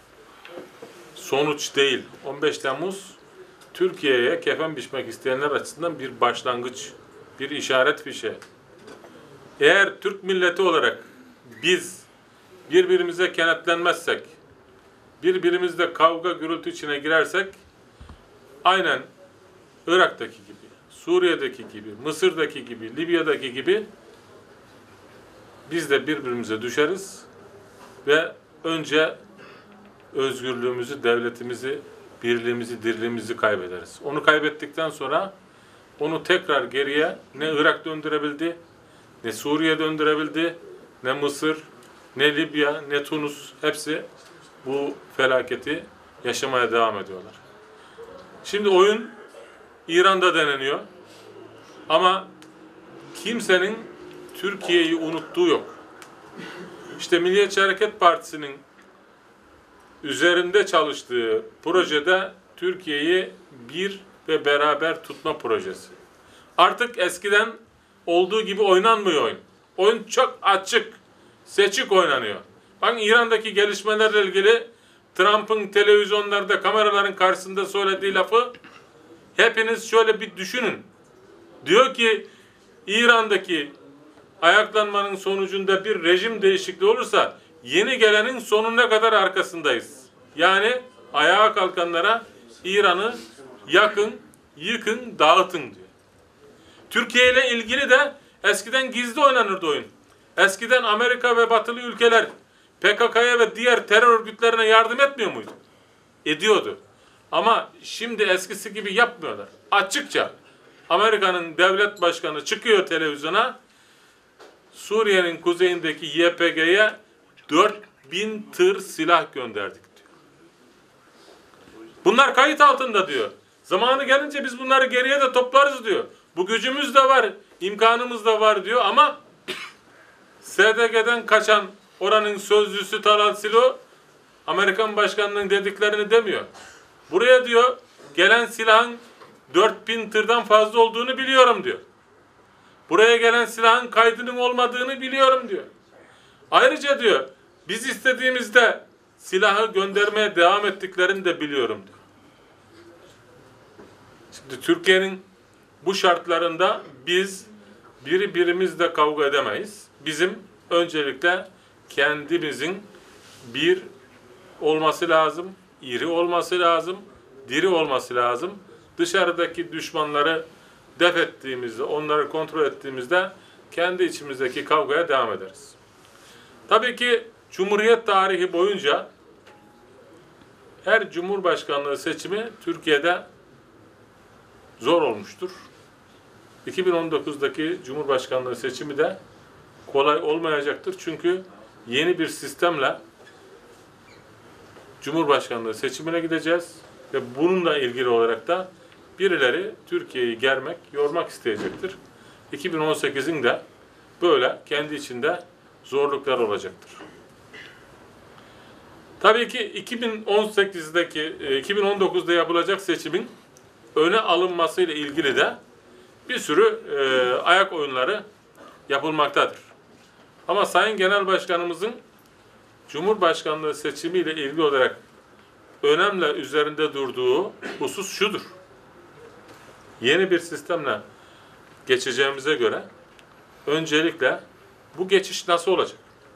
S12: sonuç değil. on beş Temmuz Türkiye'ye kefen biçmek isteyenler açısından bir başlangıç, bir işaret bir şey. Eğer Türk milleti olarak biz birbirimize kenetlenmezsek, birbirimizle kavga gürültü içine girersek, aynen Irak'taki gibi, Suriye'deki gibi, Mısır'daki gibi, Libya'daki gibi biz de birbirimize düşeriz ve önce özgürlüğümüzü, devletimizi, birliğimizi, dirliğimizi kaybederiz. Onu kaybettikten sonra onu tekrar geriye ne Irak döndürebildi, ne Suriye döndürebildi, ne Mısır, ne Libya, ne Tunus, hepsi bu felaketi yaşamaya devam ediyorlar. Şimdi oyun İran'da deneniyor ama kimsenin Türkiye'yi unuttuğu yok. İşte Milliyetçi Hareket Partisi'nin üzerinde çalıştığı projede Türkiye'yi bir ve beraber tutma projesi. Artık eskiden olduğu gibi oynanmıyor oyun. Oyun çok açık, seçik oynanıyor. Bakın İran'daki gelişmelerle ilgili Trump'ın televizyonlarda, kameraların karşısında söylediği lafı hepiniz şöyle bir düşünün. Diyor ki İran'daki ayaklanmanın sonucunda bir rejim değişikliği olursa yeni gelenin sonuna kadar arkasındayız. Yani ayağa kalkanlara İran'ı yakın, yıkın, dağıtın diyor. Türkiye ile ilgili de eskiden gizli oynanırdı oyun. Eskiden Amerika ve batılı ülkeler P K K'ya ve diğer terör örgütlerine yardım etmiyor muydu? Ediyordu. Ama şimdi eskisi gibi yapmıyorlar. Açıkça Amerika'nın devlet başkanı çıkıyor televizyona, Suriye'nin kuzeyindeki Y P G'ye dört bin tır silah gönderdik diyor. Bunlar kayıt altında diyor. Zamanı gelince biz bunları geriye de toplarız diyor. Bu gücümüz de var, imkanımız da var diyor ama S D G'den kaçan oranın sözcüsü Talal Silo Amerikan başkanının dediklerini demiyor. Buraya diyor gelen silahın dört bin tırdan fazla olduğunu biliyorum diyor. Buraya gelen silahın kaydının olmadığını biliyorum diyor. Ayrıca diyor biz istediğimizde silahı göndermeye devam ettiklerini de biliyorum diyor. Şimdi Türkiye'nin bu şartlarında biz biri birimizle kavga edemeyiz. Bizim öncelikle kendimizin bir olması lazım, iri olması lazım, diri olması lazım. Dışarıdaki düşmanları def ettiğimizde, onları kontrol ettiğimizde kendi içimizdeki kavgaya devam ederiz. Tabii ki Cumhuriyet tarihi boyunca her Cumhurbaşkanlığı seçimi Türkiye'de zor olmuştur. iki bin on dokuzdaki Cumhurbaşkanlığı seçimi de kolay olmayacaktır. Çünkü yeni bir sistemle Cumhurbaşkanlığı seçimine gideceğiz ve bununla ilgili olarak da birileri Türkiye'yi germek, yormak isteyecektir. iki bin on sekizin de böyle kendi içinde zorluklar olacaktır. Tabii ki iki bin on sekizdeki, iki bin on dokuzda yapılacak seçimin öne alınmasıyla ilgili de bir sürü e, ayak oyunları yapılmaktadır. Ama Sayın Genel Başkanımızın Cumhurbaşkanlığı seçimiyle ilgili olarak önemli üzerinde durduğu husus şudur. Yeni bir sistemle geçeceğimize göre öncelikle bu geçiş nasıl olacak?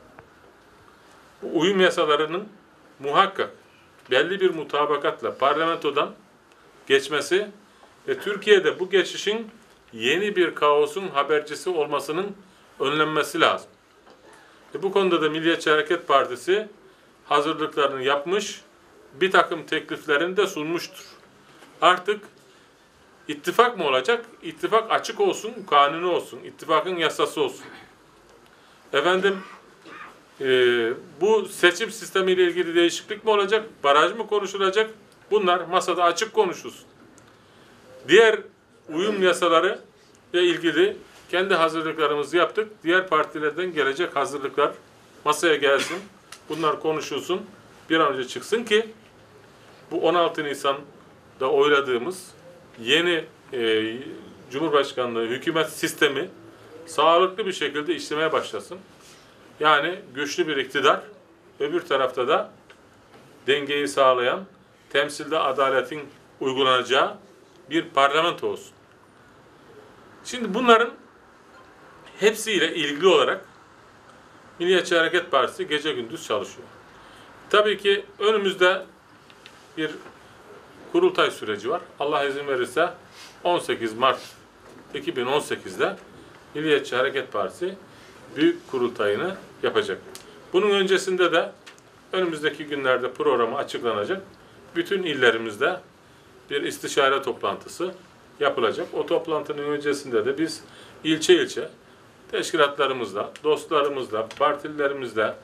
S12: Bu uyum yasalarının muhakkak belli bir mutabakatla parlamentodan geçmesi ve Türkiye'de bu geçişin yeni bir kaosun habercisi olmasının önlenmesi lazım. E bu konuda da Milliyetçi Hareket Partisi hazırlıklarını yapmış, bir takım tekliflerini de sunmuştur. Artık ittifak mı olacak? İttifak açık olsun, kanuni olsun, ittifakın yasası olsun. Efendim, e, bu seçim sistemiyle ilgili değişiklik mi olacak? Baraj mı konuşulacak? Bunlar masada açık konuşulsun. Diğer uyum yasaları ile ilgili kendi hazırlıklarımızı yaptık. Diğer partilerden gelecek hazırlıklar masaya gelsin. Bunlar konuşulsun. Bir an önce çıksın ki bu on altı Nisan'da oyladığımız yeni e, Cumhurbaşkanlığı hükümet sistemi sağlıklı bir şekilde işlemeye başlasın. Yani güçlü bir iktidar, öbür tarafta da dengeyi sağlayan, temsilde adaletin uygulanacağı bir parlamento olsun. Şimdi bunların hepsiyle ilgili olarak Milliyetçi Hareket Partisi gece gündüz çalışıyor. Tabii ki önümüzde bir kurultay süreci var. Allah izin verirse on sekiz Mart iki bin on sekiz'de Milliyetçi Hareket Partisi büyük kurultayını yapacak. Bunun öncesinde de önümüzdeki günlerde programı açıklanacak. Bütün illerimizde bir istişare toplantısı yapılacak. O toplantının öncesinde de biz ilçe ilçe teşkilatlarımızla, dostlarımızla, partililerimizle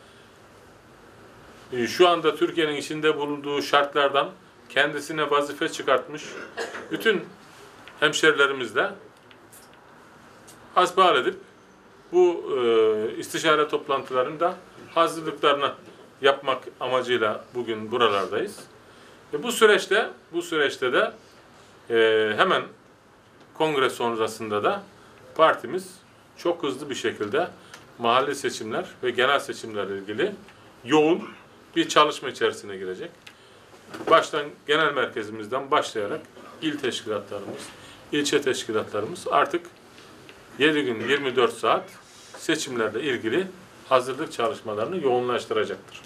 S12: şu anda Türkiye'nin içinde bulunduğu şartlardan kendisine vazife çıkartmış bütün hemşerilerimizle hasbihal edip bu e, istişare toplantılarında hazırlıklarını yapmak amacıyla bugün buralardayız. Ve bu süreçte bu süreçte de e, hemen kongre sonrasında da partimiz çok hızlı bir şekilde mahalle seçimler ve genel seçimlerle ilgili yoğun bir çalışma içerisine girecek. Baştan genel merkezimizden başlayarak il teşkilatlarımız, ilçe teşkilatlarımız artık yedi gün yirmi dört saat seçimlerle ilgili hazırlık çalışmalarını yoğunlaştıracaktır.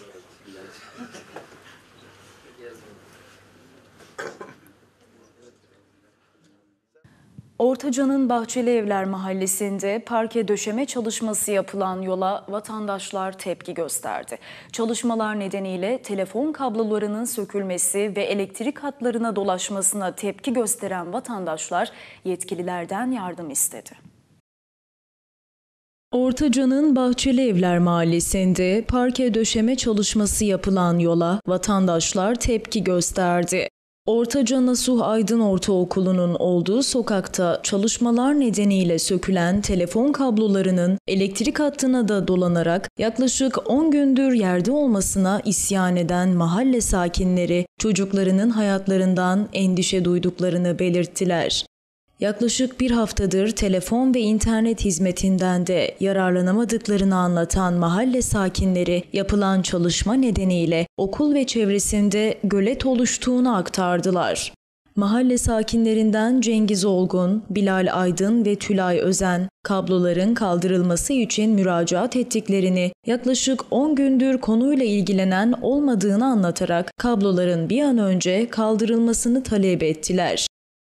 S1: Ortaca'nın Bahçeli Evler mahallesinde parke döşeme çalışması yapılan yola vatandaşlar tepki gösterdi. Çalışmalar nedeniyle telefon kablolarının sökülmesi ve elektrik hatlarına dolaşmasına tepki gösteren vatandaşlar yetkililerden yardım istedi. Ortaca'nın Bahçeli Evler Mahallesi'nde parke döşeme çalışması yapılan yola vatandaşlar tepki gösterdi. Ortaca Nasuh Aydın Ortaokulu'nun olduğu sokakta çalışmalar nedeniyle sökülen telefon kablolarının elektrik hattına da dolanarak yaklaşık on gündür yerde olmasına isyan eden mahalle sakinleri çocuklarının hayatlarından endişe duyduklarını belirttiler. Yaklaşık bir haftadır telefon ve internet hizmetinden de yararlanamadıklarını anlatan mahalle sakinleri yapılan çalışma nedeniyle okul ve çevresinde gölet oluştuğunu aktardılar. Mahalle sakinlerinden Cengiz Olgun, Bilal Aydın ve Tülay Özen, kabloların kaldırılması için müracaat ettiklerini, yaklaşık on gündür konuyla ilgilenen olmadığını anlatarak kabloların bir an önce kaldırılmasını talep ettiler.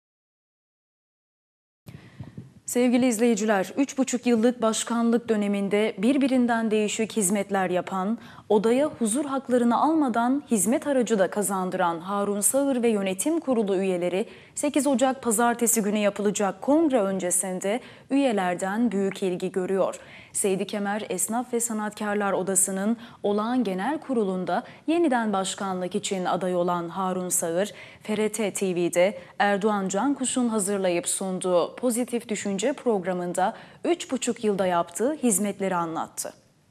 S1: Sevgili izleyiciler, üç buçuk yıllık başkanlık döneminde birbirinden değişik hizmetler yapan, odaya huzur haklarını almadan hizmet aracı da kazandıran Harun Sağır ve Yönetim Kurulu üyeleri sekiz Ocak Pazartesi günü yapılacak kongre öncesinde üyelerden büyük ilgi görüyor. Seydi Kemer Esnaf ve Sanatkarlar Odası'nın olağan genel kurulunda yeniden başkanlık için aday olan Harun Sağır, F R T T V'de Erdoğan Cankuş'un hazırlayıp sunduğu Pozitif Düşünce programında üç buçuk yılda yaptığı hizmetleri anlattı.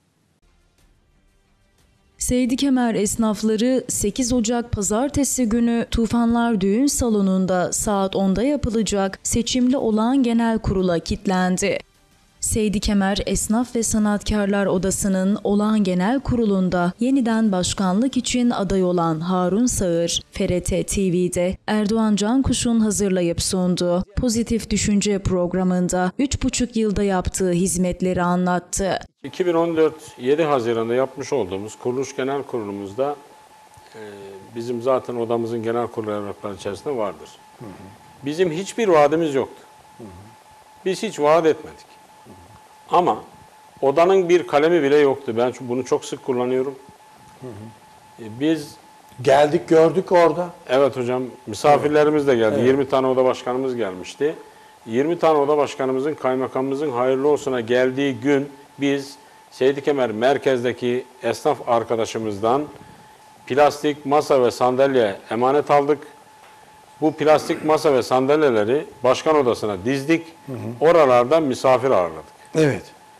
S1: Seydi Kemer esnafları sekiz Ocak Pazartesi günü Tufanlar Düğün Salonu'nda saat onda yapılacak seçimli olağan genel kurula kilitlendi. Seydi Kemer Esnaf ve Sanatkarlar Odası'nın olağan genel kurulunda yeniden başkanlık için aday olan Harun Sağır, F R T T V'de Erdoğan Cankuş'un hazırlayıp sunduğu Pozitif Düşünce programında üç buçuk yılda yaptığı hizmetleri anlattı.
S13: iki bin on dört yedi Haziran'da yapmış olduğumuz kuruluş genel kurulumuzda e, bizim zaten odamızın genel kurulu evrakları içerisinde vardır. Hı hı. Bizim hiçbir vaadimiz yoktu. Hı hı. Biz hiç vaat etmedik. Ama odanın bir kalemi bile yoktu. Ben bunu çok sık kullanıyorum. Hı hı. Biz
S14: geldik, gördük orada.
S13: Evet hocam, misafirlerimiz de geldi.
S14: Evet.
S13: yirmi tane oda başkanımız gelmişti. yirmi tane oda başkanımızın, kaymakamımızın hayırlı olsuna geldiği gün biz Seydi Kemer merkezdeki esnaf arkadaşımızdan plastik masa ve sandalye emanet aldık. Bu plastik masa ve sandalyeleri başkan odasına dizdik. Hı hı. Oralardan misafir ağırladık.
S14: Evet.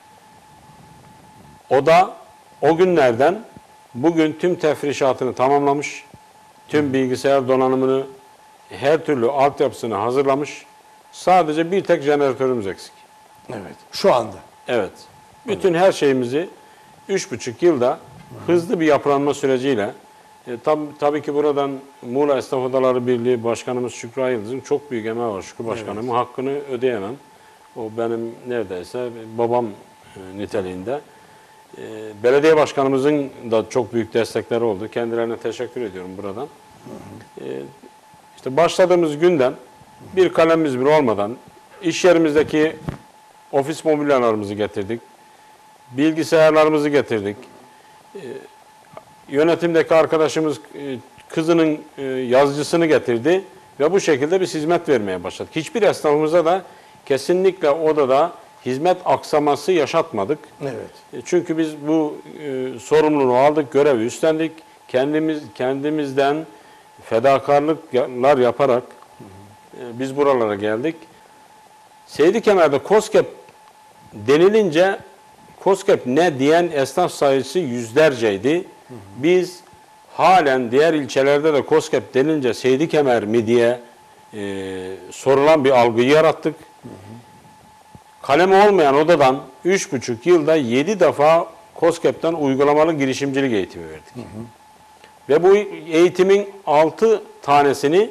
S13: O da o günlerden bugün tüm tefrişatını tamamlamış, tüm bilgisayar donanımını, her türlü altyapısını hazırlamış. Sadece bir tek jeneratörümüz eksik.
S14: Evet. Şu anda.
S13: Evet. Bütün her şeyimizi üç buçuk yılda hızlı bir yapılanma süreciyle, e, tab tabii ki buradan Muğla Esnaf Odaları Birliği Başkanımız Şükrü Ayıldız'ın çok büyük emeği var. Şükrü Başkanımın evet. hakkını ödeyemem. O benim neredeyse babam e, niteliğinde. E, belediye başkanımızın da çok büyük destekleri oldu. Kendilerine teşekkür ediyorum buradan. Hı hı. E, işte başladığımız günden bir kalemimiz bile olmadan iş yerimizdeki ofis mobilyalarımızı getirdik. Bilgisayarlarımızı getirdik. E, yönetimdeki arkadaşımız e, kızının e, yazıcısını getirdi ve bu şekilde bir hizmet vermeye başladık. Hiçbir esnafımıza da kesinlikle odada hizmet aksaması yaşatmadık.
S14: Evet.
S13: Çünkü biz bu e, sorumluluğu aldık, görevi üstlendik. Kendimiz kendimizden fedakarlıklar yaparak e, biz buralara geldik. Seydi Kemer'de KOSGEB denilince KOSGEB ne diyen esnaf sayısı yüzlerceydi. Hı hı. Biz halen diğer ilçelerde de KOSGEB denilince Seydi Kemer mi diye e, sorulan bir algıyı yarattık. Hı hı. Kalemi olmayan odadan üç buçuk yılda yedi defa KOSGEB'den uygulamalı girişimcilik eğitimi verdik. Hı hı. Ve bu eğitimin altı tanesini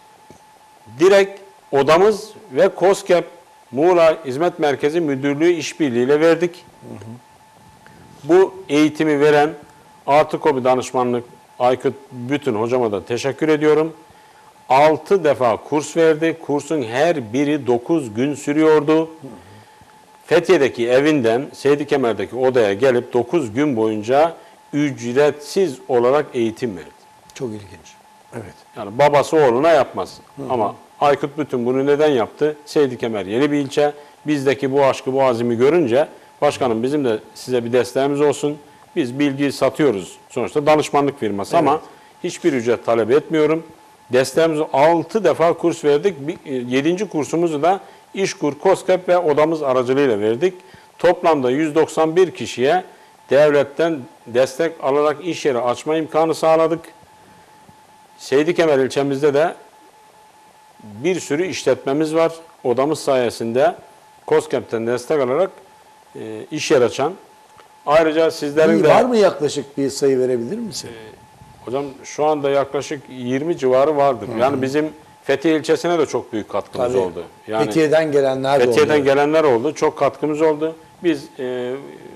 S13: direkt odamız ve KOSGEB Muğla Hizmet Merkezi Müdürlüğü işbirliğiyle verdik. Hı hı. Bu eğitimi veren Artıkobi Danışmanlık Aykut Bütün hocama da teşekkür ediyorum. altı defa kurs verdi. Kursun her biri dokuz gün sürüyordu. Hı hı. Fethiye'deki evinden Seydi Kemer'deki odaya gelip dokuz gün boyunca ücretsiz olarak eğitim verdi.
S14: Çok ilginç. Evet.
S13: Yani babası oğluna yapmaz. Hı hı. Ama Aykut Bütün bunu neden yaptı? Seydi Kemer yeni bir ilçe. Bizdeki bu aşkı, bu azimi görünce Başkanım bizim de size bir desteğimiz olsun. Biz bilgi satıyoruz. Sonuçta danışmanlık firması evet. ama hiçbir ücret talep etmiyorum. Desteğimizi altı defa kurs verdik. yedinci kursumuzu da İşkur, KOSGEB ve odamız aracılığıyla verdik. Toplamda yüz doksan bir kişiye devletten destek alarak iş yeri açma imkanı sağladık. Seydikemer ilçemizde de bir sürü işletmemiz var. Odamız sayesinde KOSGEB'ten destek alarak e, iş yer açan. Ayrıca sizlerin
S14: İyi,
S13: de...
S14: Var mı yaklaşık bir sayı verebilir misin?
S13: E, hocam şu anda yaklaşık yirmi civarı vardır. Hı-hı. Yani bizim Fethiye ilçesine de çok büyük katkımız
S14: Tabii.
S13: oldu. Yani
S14: Fethiye'den gelenler de
S13: Fethiye'den
S14: oldu.
S13: gelenler oldu. Çok katkımız oldu. Biz e,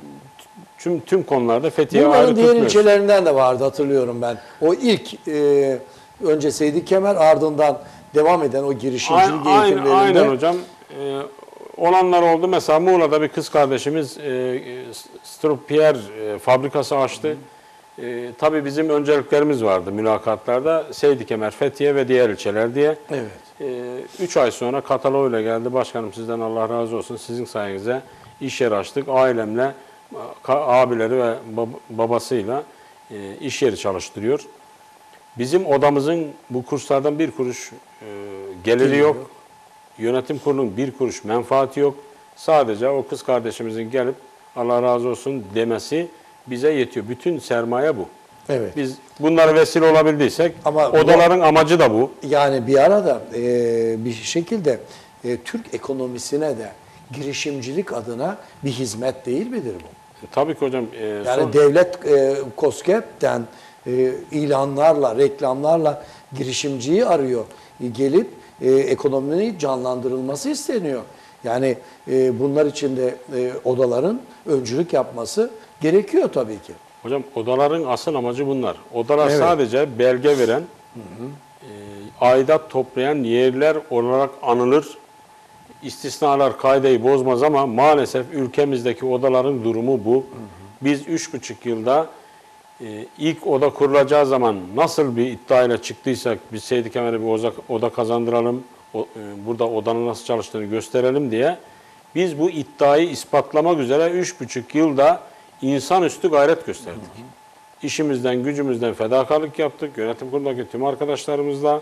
S13: tüm tüm konularda Fethiye'ye ayrı
S14: Bunların diğer
S13: tutmuyoruz.
S14: ilçelerinden de vardı hatırlıyorum ben. O ilk e, önce Seydikemer ardından devam eden o girişimcilik
S13: aynen,
S14: eğitimlerinde.
S13: Aynen hocam. E, olanlar oldu. Mesela Muğla'da bir kız kardeşimiz e, Stropier e, fabrikası açtı. E, tabii bizim önceliklerimiz vardı mülakatlarda. Seydikemer, Fethiye ve diğer ilçeler diye.
S14: Evet.
S13: E, üç ay sonra kataloğuyla geldi. Başkanım sizden Allah razı olsun. Sizin sayenizde iş yeri açtık. Ailemle, abileri ve babasıyla e, iş yeri çalıştırıyor. Bizim odamızın bu kurslardan bir kuruş e, geliri yok. yok. Yönetim kurulunun bir kuruş menfaati yok. Sadece o kız kardeşimizin gelip Allah razı olsun demesi bize yetiyor. Bütün sermaye bu.
S14: Evet.
S13: Biz bunlara vesile olabildiysek
S14: ama
S13: odaların bu, amacı da bu.
S14: Yani bir arada e, bir şekilde e, Türk ekonomisine de girişimcilik adına bir hizmet değil midir bu?
S13: E, tabii ki hocam. E,
S14: yani
S13: son...
S14: devlet e, KOSGEB'den e, ilanlarla, reklamlarla girişimciyi arıyor. E, gelip e, ekonominin canlandırılması isteniyor. Yani e, bunlar için de e, odaların öncülük yapması gerekiyor tabii ki.
S13: Hocam odaların asıl amacı bunlar. Odalar
S14: evet.
S13: sadece belge veren, hı hı. E, aidat toplayan yerler olarak anılır. İstisnalar kaideyi bozmaz ama maalesef ülkemizdeki odaların durumu bu. Hı hı. Biz üç buçuk yılda e, ilk oda kurulacağı zaman nasıl bir iddiayla çıktıysak biz Seydikemer'e bir oda, oda kazandıralım, o, e, burada odanın nasıl çalıştığını gösterelim diye biz bu iddiayı ispatlamak üzere üç buçuk yılda insanüstü gayret gösterdik. Hı hı. İşimizden, gücümüzden fedakarlık yaptık. Yönetim kurulundaki tüm arkadaşlarımızla.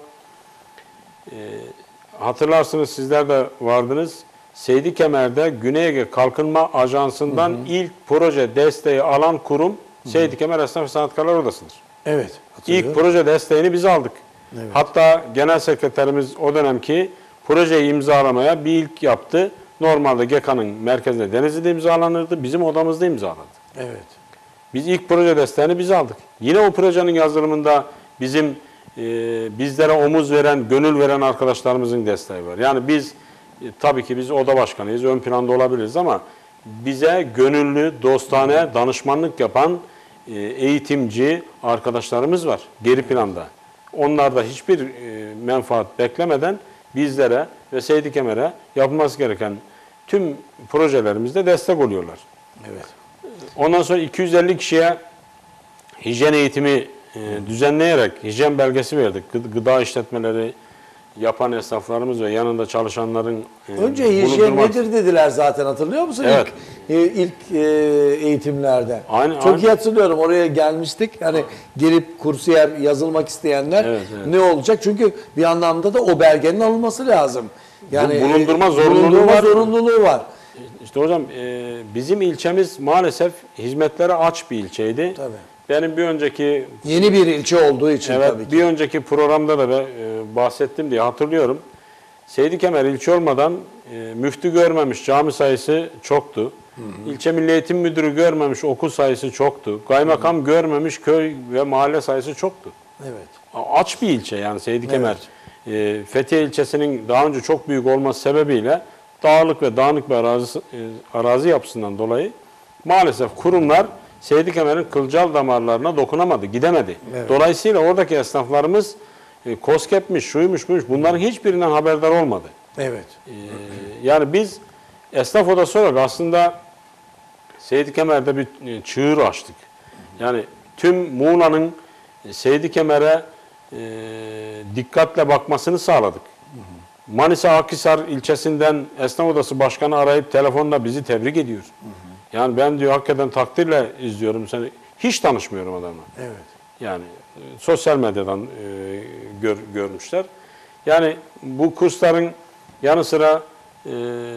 S13: E, hatırlarsınız sizler de vardınız. Seydikemer'de Güney Ege Kalkınma Ajansı'ndan hı hı. ilk proje desteği alan kurum hı hı. Seydikemer Esnaf ve Sanatkarlar Odası'dır.
S14: Evet.
S13: İlk proje desteğini biz aldık. Evet. Hatta genel sekreterimiz o dönemki projeyi imzalamaya bir ilk yaptı. Normalde G E K A'nın merkezinde Denizli'de imzalanırdı. Bizim odamızda imzalandı.
S14: Evet.
S13: Biz ilk proje desteğini biz aldık. Yine o projenin yazılımında bizim e, bizlere omuz veren, gönül veren arkadaşlarımızın desteği var. Yani biz e, tabii ki biz oda başkanıyız, ön planda olabiliriz ama bize gönüllü, dostane, danışmanlık yapan e, eğitimci arkadaşlarımız var geri planda. Onlar da hiçbir e, menfaat beklemeden bizlere ve Seydikemer'e yapılması gereken tüm projelerimizde destek oluyorlar.
S14: Evet.
S13: Ondan sonra iki yüz elli kişiye hijyen eğitimi e, düzenleyerek hijyen belgesi verdik. Gıda işletmeleri yapan esnaflarımız ve yanında çalışanların e,
S14: önce hijyen bulundurmak... nedir dediler zaten, hatırlıyor musun?
S13: Evet.
S14: İlk, e, ilk e, eğitimlerde.
S13: Aynen,
S14: Çok
S13: aynen.
S14: iyi hatırlıyorum. Oraya gelmiştik. Hani gelip kursiyer yazılmak isteyenler
S13: evet, evet.
S14: ne olacak? Çünkü bir anlamda da o belgenin alınması lazım. Yani
S13: bulundurma zorunluluğu
S14: bulundurma
S13: var.
S14: zorunluluğu var.
S13: İşte hocam e, bizim ilçemiz maalesef hizmetlere aç bir ilçeydi.
S14: Tabii.
S13: Benim bir önceki...
S14: Yeni bir ilçe olduğu için
S13: evet,
S14: tabii ki.
S13: Bir önceki programda da ben, e, bahsettim diye hatırlıyorum. Seydikemer ilçe olmadan e, müftü görmemiş cami sayısı çoktu. Hı hı. İlçe Milli Eğitim Müdürü görmemiş okul sayısı çoktu. Kaymakam hı hı. görmemiş köy ve mahalle sayısı çoktu.
S14: Evet.
S13: Aç bir ilçe yani Seydikemer. Evet. E, Fethiye ilçesinin daha önce çok büyük olması sebebiyle dağlık ve dağınık bir arazi, e, arazi yapısından dolayı maalesef kurumlar Seydikemer'in kılcal damarlarına dokunamadı, gidemedi. Evet. Dolayısıyla oradaki esnaflarımız e, KOSGEB'miş, şuymuş, buymuş bunların hiçbirinden haberdar olmadı.
S14: Evet.
S13: E, yani biz esnaf odası olarak aslında Seydikemer'de bir e, çığır açtık. Yani tüm Muğla'nın e, Seydikemer'e e, dikkatle bakmasını sağladık. Hı hı. Manisa Akhisar ilçesinden esnaf odası başkanı arayıp telefonla bizi tebrik ediyor. Hı hı. Yani ben diyor hakikaten takdirle izliyorum seni. Hiç tanışmıyorum adamla.
S14: Evet.
S13: Yani e, sosyal medyadan e, gör, görmüşler. Yani bu kursların yanı sıra e,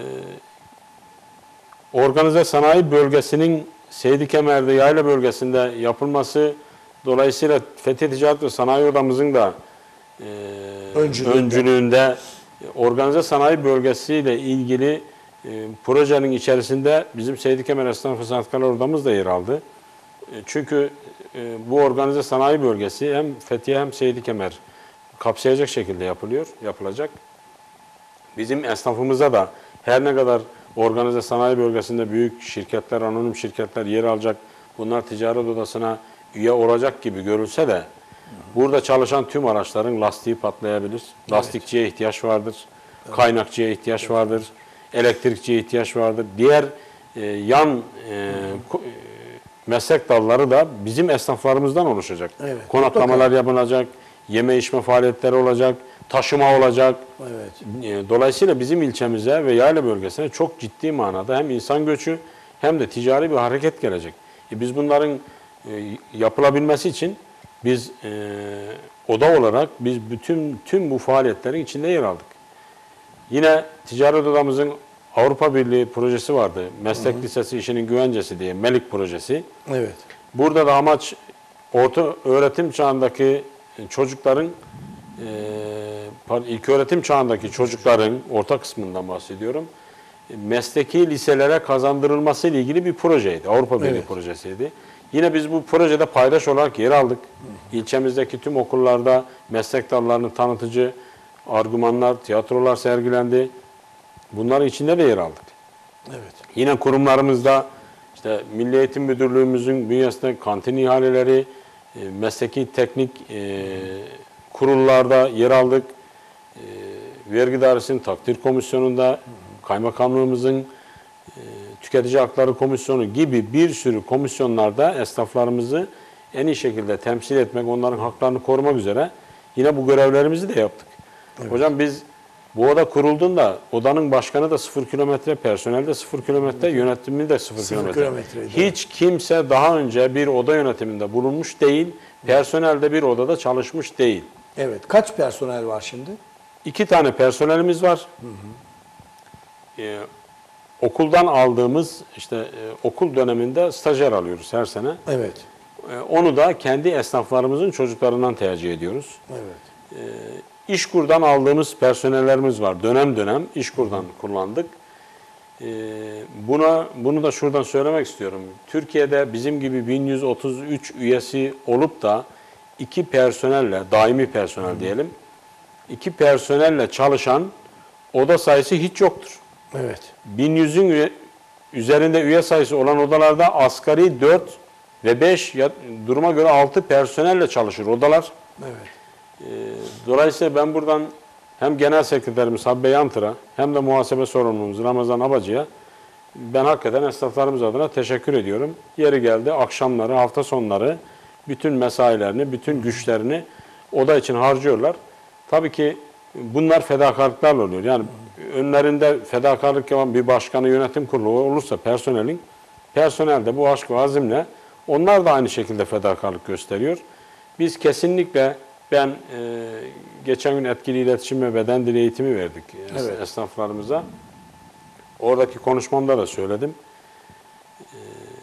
S13: organize sanayi bölgesinin Seydi Kemer'de yayla bölgesinde yapılması dolayısıyla Fethiye Ticaret ve Sanayi Odamızın da e, öncülüğünde. öncülüğünde organize sanayi bölgesiyle ilgili e, projenin içerisinde bizim Seydi Kemer Esnaf ve Sanatkarlar Odamız da yer aldı. E, çünkü e, bu organize sanayi bölgesi hem Fethiye hem Seydi Kemer kapsayacak şekilde yapılıyor, yapılacak. Bizim esnafımıza da her ne kadar organize sanayi bölgesinde büyük şirketler, anonim şirketler yer alacak, bunlar ticaret odasına üye olacak gibi görülse de burada çalışan tüm araçların lastiği patlayabilir. Lastikçiye ihtiyaç vardır, kaynakçıya ihtiyaç vardır, elektrikçiye ihtiyaç vardır. Diğer e, yan e, meslek dalları da bizim esnaflarımızdan oluşacak. Evet, konaklamalar yapılacak, yeme içme faaliyetleri olacak, taşıma olacak. Evet. Dolayısıyla bizim ilçemize ve yayla bölgesine çok ciddi manada hem insan göçü hem de ticari bir hareket gelecek. E biz bunların e, yapılabilmesi için biz e, oda olarak biz bütün tüm bu faaliyetlerin içinde yer aldık. Yine ticaret odamızın Avrupa Birliği projesi vardı. Meslek hı hı. Lisesi işinin güvencesi diye MELİK projesi. Evet. Burada da amaç orta öğretim çağındaki çocukların e, ilk öğretim çağındaki çocukların orta kısmından bahsediyorum. Mesleki liselere kazandırılması ile ilgili bir projeydi. Avrupa Birliği evet. projesiydi. Yine biz bu projede paydaş olarak yer aldık. Hı. İlçemizdeki tüm okullarda meslek dallarını tanıtıcı argümanlar, tiyatrolar sergilendi. Bunların içinde de yer aldık. Evet. Yine kurumlarımızda işte Milli Eğitim Müdürlüğümüzün bünyesinde kantin ihaleleri, e, mesleki teknik e, kurullarda yer aldık. E, Vergi Dairesi'nin takdir komisyonunda, hı hı. kaymakamlığımızın e, tüketici hakları komisyonu gibi bir sürü komisyonlarda esnaflarımızı en iyi şekilde temsil etmek, onların haklarını korumak üzere yine bu görevlerimizi de yaptık. Evet. Hocam biz bu oda kurulduğunda odanın başkanı da sıfır kilometre, personel de sıfır kilometre, yönetimi de sıfır kilometre. Hiç kimse daha önce bir oda yönetiminde bulunmuş değil, personel de bir odada çalışmış değil.
S14: Evet. Kaç personel var şimdi?
S13: İki tane personelimiz var. Hı hı. Ee, okuldan aldığımız işte e, okul döneminde stajyer alıyoruz her sene. Evet. Ee, onu da kendi esnaflarımızın çocuklarından tercih ediyoruz. Evet. Ee, İşkur'dan aldığımız personellerimiz var. Dönem dönem İşkur'dan kullandık. Ee, buna bunu da şuradan söylemek istiyorum. Türkiye'de bizim gibi bin yüz otuz üç üyesi olup da iki personelle, daimi personel Hı. diyelim, iki personelle çalışan oda sayısı hiç yoktur. Evet. bin yüzün üye, üzerinde üye sayısı olan odalarda asgari dört ve beş, ya, duruma göre altı personelle çalışır odalar. Evet. Dolayısıyla ben buradan hem Genel Sekreterimiz Habbe Yantır'a hem de muhasebe sorumlumuz Ramazan Abacı'ya ben hakikaten esnaflarımız adına teşekkür ediyorum. Yeri geldi akşamları, hafta sonları bütün mesailerini, bütün güçlerini oda için harcıyorlar. Tabii ki bunlar fedakarlıklarla oluyor. Yani önlerinde fedakarlık yapan bir başkanı, yönetim kurulu olursa personelin, personel de bu aşk ve azimle onlar da aynı şekilde fedakarlık gösteriyor. Biz kesinlikle Ben e, geçen gün etkili iletişim ve beden dili eğitimi verdik evet. esnaflarımıza. Oradaki konuşmamda da söyledim. E,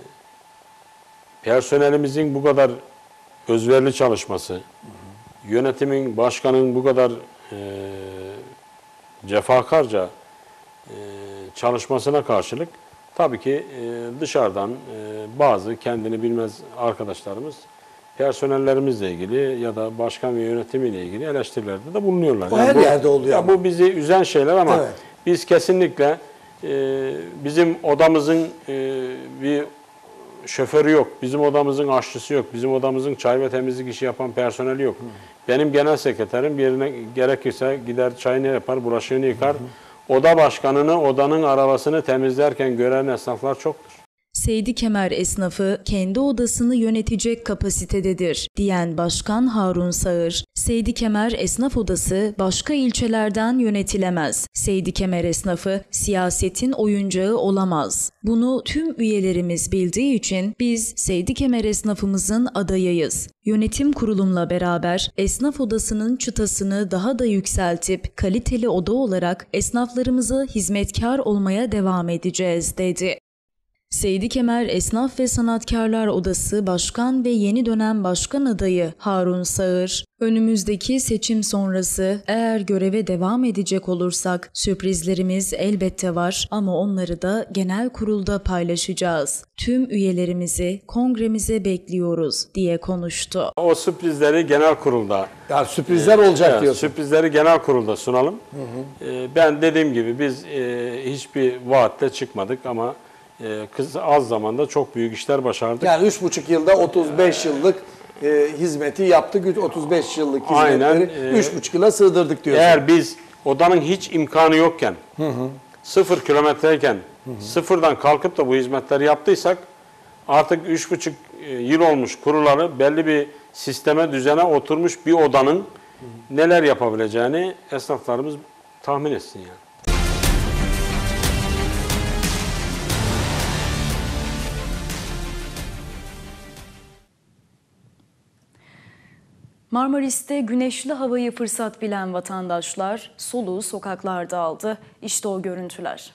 S13: personelimizin bu kadar özverili çalışması, hı hı. yönetimin, başkanın bu kadar e, cefakarca e, çalışmasına karşılık tabii ki e, dışarıdan e, bazı kendini bilmez arkadaşlarımız personellerimizle ilgili ya da başkan ve yönetimiyle ilgili eleştirilerde de bulunuyorlar.
S14: O
S13: yani
S14: her
S13: bu,
S14: yerde oluyor.
S13: Ya bu bizi üzen şeyler ama evet. biz kesinlikle e, bizim odamızın e, bir şoförü yok, bizim odamızın aşçısı yok, bizim odamızın çay ve temizlik işi yapan personeli yok. Hı. Benim genel sekreterim bir yerine gerekirse gider çayını yapar, bulaşığını yıkar. Hı hı. Oda başkanını, odanın arabasını temizlerken gören esnaflar çoktur.
S1: Seydi Kemer esnafı kendi odasını yönetecek kapasitededir, diyen Başkan Harun Sağır, Seydikemer Esnaf Odası başka ilçelerden yönetilemez. Seydikemer esnafı siyasetin oyuncağı olamaz. Bunu tüm üyelerimiz bildiği için biz Seydikemer esnafımızın adayıyız. Yönetim kurulumla beraber Esnaf Odası'nın çıtasını daha da yükseltip kaliteli oda olarak esnaflarımıza hizmetkar olmaya devam edeceğiz dedi. Seydikemer Esnaf ve Sanatkarlar Odası Başkan ve yeni dönem Başkan adayı Harun Sağır, önümüzdeki seçim sonrası eğer göreve devam edecek olursak sürprizlerimiz elbette var ama onları da genel kurulda paylaşacağız. Tüm üyelerimizi kongremize bekliyoruz diye konuştu.
S13: O sürprizleri genel kurulda.
S14: Ya sürprizler e, olacak
S13: evet,
S14: diyorsun.
S13: Sürprizleri genel kurulda sunalım. Hı hı. E, ben dediğim gibi biz e, hiçbir vaatle çıkmadık ama Ee, kız az zamanda çok büyük işler başardık.
S14: Yani üç buçuk yılda otuz beş yıllık e, hizmeti yaptık. otuz beş yıllık hizmetleri
S13: Aynen,
S14: üç buçuk yıla sığdırdık diyorsun.
S13: Eğer biz odanın hiç imkanı yokken, hı hı. sıfır kilometreyken, hı hı. sıfırdan kalkıp da bu hizmetleri yaptıysak artık üç buçuk yıl olmuş kuruları belli bir sisteme, düzene oturmuş bir odanın hı hı. neler yapabileceğini esnaflarımız tahmin etsin yani.
S1: Marmaris'te güneşli havayı fırsat bilen vatandaşlar soluğu sokaklarda aldı. İşte o görüntüler.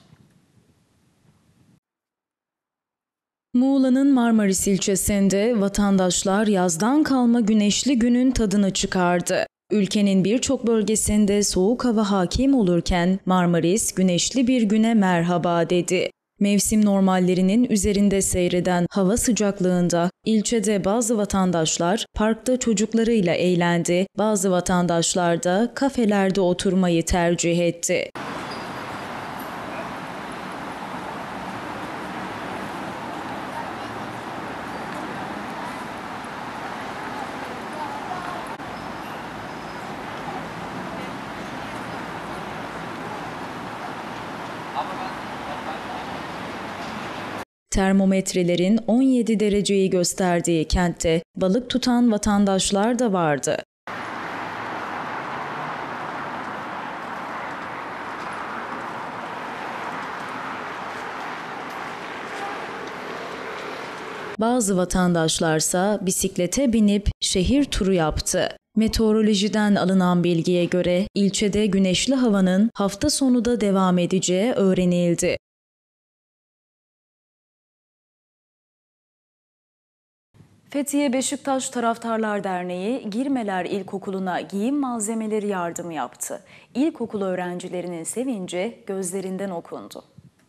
S1: Muğla'nın Marmaris ilçesinde vatandaşlar yazdan kalma güneşli günün tadını çıkardı. Ülkenin birçok bölgesinde soğuk hava hakim olurken Marmaris güneşli bir güne merhaba dedi. Mevsim normallerinin üzerinde seyreden hava sıcaklığında ilçede bazı vatandaşlar parkta çocuklarıyla eğlendi, bazı vatandaşlar da kafelerde oturmayı tercih etti. Termometrelerin on yedi dereceyi gösterdiği kentte balık tutan vatandaşlar da vardı. Bazı vatandaşlarsa bisiklete binip şehir turu yaptı. Meteorolojiden alınan bilgiye göre ilçede güneşli havanın hafta sonu da devam edeceği öğrenildi. Fethiye Beşiktaş Taraftarlar Derneği Girmeler İlkokulu'na giyim malzemeleri yardımı yaptı. İlkokul öğrencilerinin sevinci gözlerinden okundu.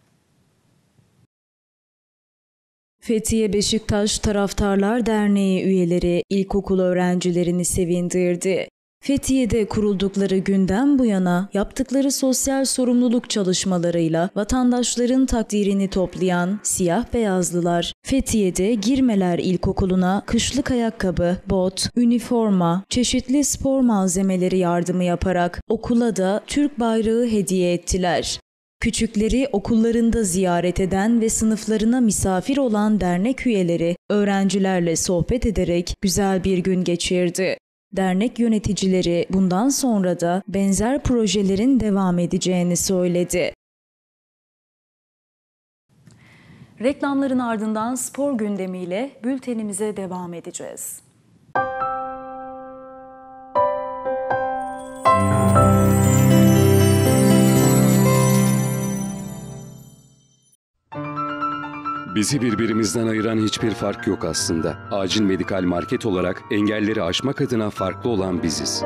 S1: Fethiye Beşiktaş Taraftarlar Derneği üyeleri ilkokul öğrencilerini sevindirdi. Fethiye'de kuruldukları günden bu yana yaptıkları sosyal sorumluluk çalışmalarıyla vatandaşların takdirini toplayan siyah beyazlılar, Fethiye'de Girmeler İlkokulu'na kışlık ayakkabı, bot, üniforma, çeşitli spor malzemeleri yardımı yaparak okula da Türk bayrağı hediye ettiler. Küçükleri okullarında ziyaret eden ve sınıflarına misafir olan dernek üyeleri öğrencilerle sohbet ederek güzel bir gün geçirdi. Dernek yöneticileri bundan sonra da benzer projelerin devam edeceğini söyledi. Reklamların ardından spor gündemiyle bültenimize devam edeceğiz.
S15: Bizi birbirimizden ayıran hiçbir fark yok aslında. Acil Medikal Market olarak engelleri aşmak adına farklı olan biziz.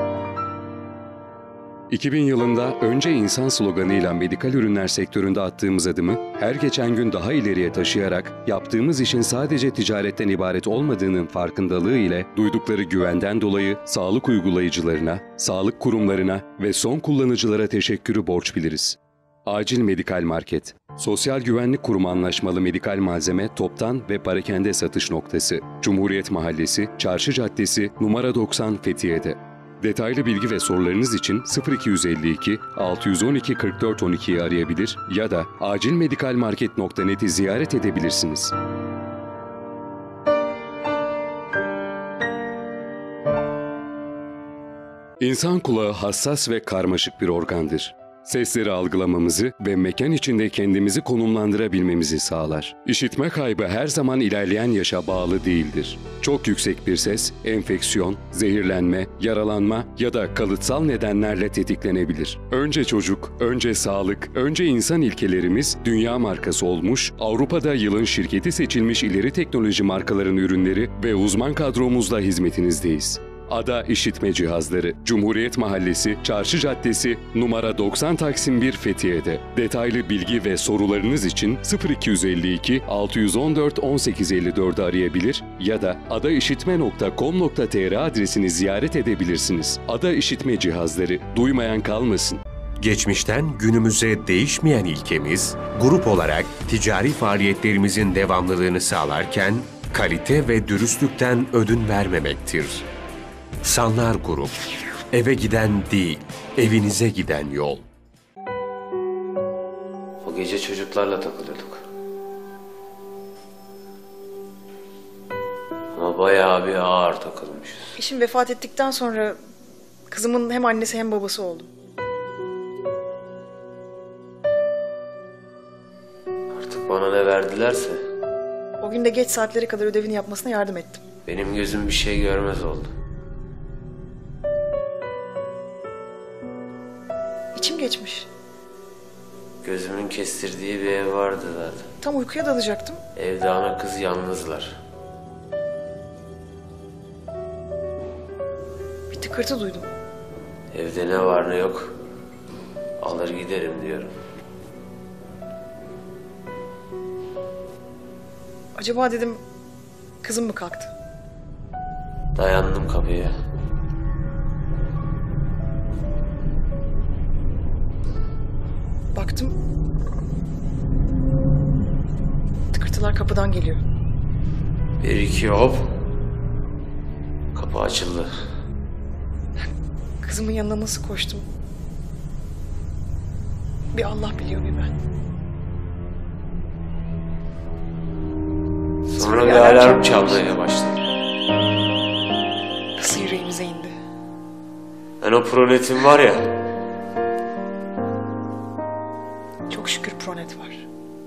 S15: iki bin yılında önce insan sloganıyla medikal ürünler sektöründe attığımız adımı her geçen gün daha ileriye taşıyarak yaptığımız işin sadece ticaretten ibaret olmadığının farkındalığı ile duydukları güvenden dolayı sağlık uygulayıcılarına, sağlık kurumlarına ve son kullanıcılara teşekkürü borç biliriz. Acil Medikal Market, Sosyal Güvenlik Kurumu anlaşmalı medikal malzeme toptan ve parakende satış noktası. Cumhuriyet Mahallesi, Çarşı Caddesi, numara doksan Fethiye'de. Detaylı bilgi ve sorularınız için sıfır iki yüz elli iki altı yüz on iki kırk dört on iki'yi arayabilir ya da acilmedikalmarket nokta net'i ziyaret edebilirsiniz. İnsan kulağı hassas ve karmaşık bir organdır. Sesleri algılamamızı ve mekan içinde kendimizi konumlandırabilmemizi sağlar. İşitme kaybı her zaman ilerleyen yaşa bağlı değildir. Çok yüksek bir ses, enfeksiyon, zehirlenme, yaralanma ya da kalıtsal nedenlerle tetiklenebilir. Önce çocuk, önce sağlık, önce insan ilkelerimiz dünya markası olmuş, Avrupa'da yılın şirketi seçilmiş ileri teknoloji markalarının ürünleri ve uzman kadromuzla hizmetinizdeyiz. Ada İşitme Cihazları, Cumhuriyet Mahallesi, Çarşı Caddesi, numara doksan Taksim bir Fethiye'de. Detaylı bilgi ve sorularınız için sıfır iki yüz elli iki altı yüz on dört on sekiz elli dördü arayabilir ya da adaişitme nokta com nokta tr adresini ziyaret edebilirsiniz. Ada İşitme Cihazları, duymayan kalmasın.
S16: Geçmişten günümüze değişmeyen ilkemiz, grup olarak ticari faaliyetlerimizin devamlılığını sağlarken, kalite ve dürüstlükten ödün vermemektir. Sanlar Grup, eve giden değil, evinize giden yol.
S17: O gece çocuklarla takılıyorduk. Ama bayağı bir ağır takılmışız.
S18: Eşim vefat ettikten sonra kızımın hem annesi hem babası oldum.
S17: Artık bana ne verdilerse.
S18: O gün de geç saatlere kadar ödevini yapmasına yardım ettim.
S17: Benim gözüm bir şey görmez oldu.
S18: İçim geçmiş.
S17: Gözümün kestirdiği bir ev vardı zaten.
S18: Tam uykuya dalacaktım.
S17: Evde ana kız yalnızlar.
S18: Bir tıkırtı duydum.
S17: Evde ne var ne yok alır giderim diyorum.
S18: Acaba dedim kızım mı kalktı?
S17: Dayandım kapıya.
S18: Baktım. Tıkırtılar kapıdan geliyor.
S17: Bir iki hop. Kapı açıldı.
S18: Kızımın yanına nasıl koştum? Bir Allah biliyor bir ben.
S17: Sonra bir alarm çalmaya başladı.
S18: Nasıl yüreğimize indi?
S17: Ben o pronetim var ya.
S18: Çok şükür Pronet var.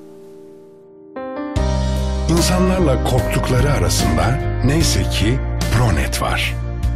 S19: İnsanlarla korktukları arasında neyse ki Pronet var.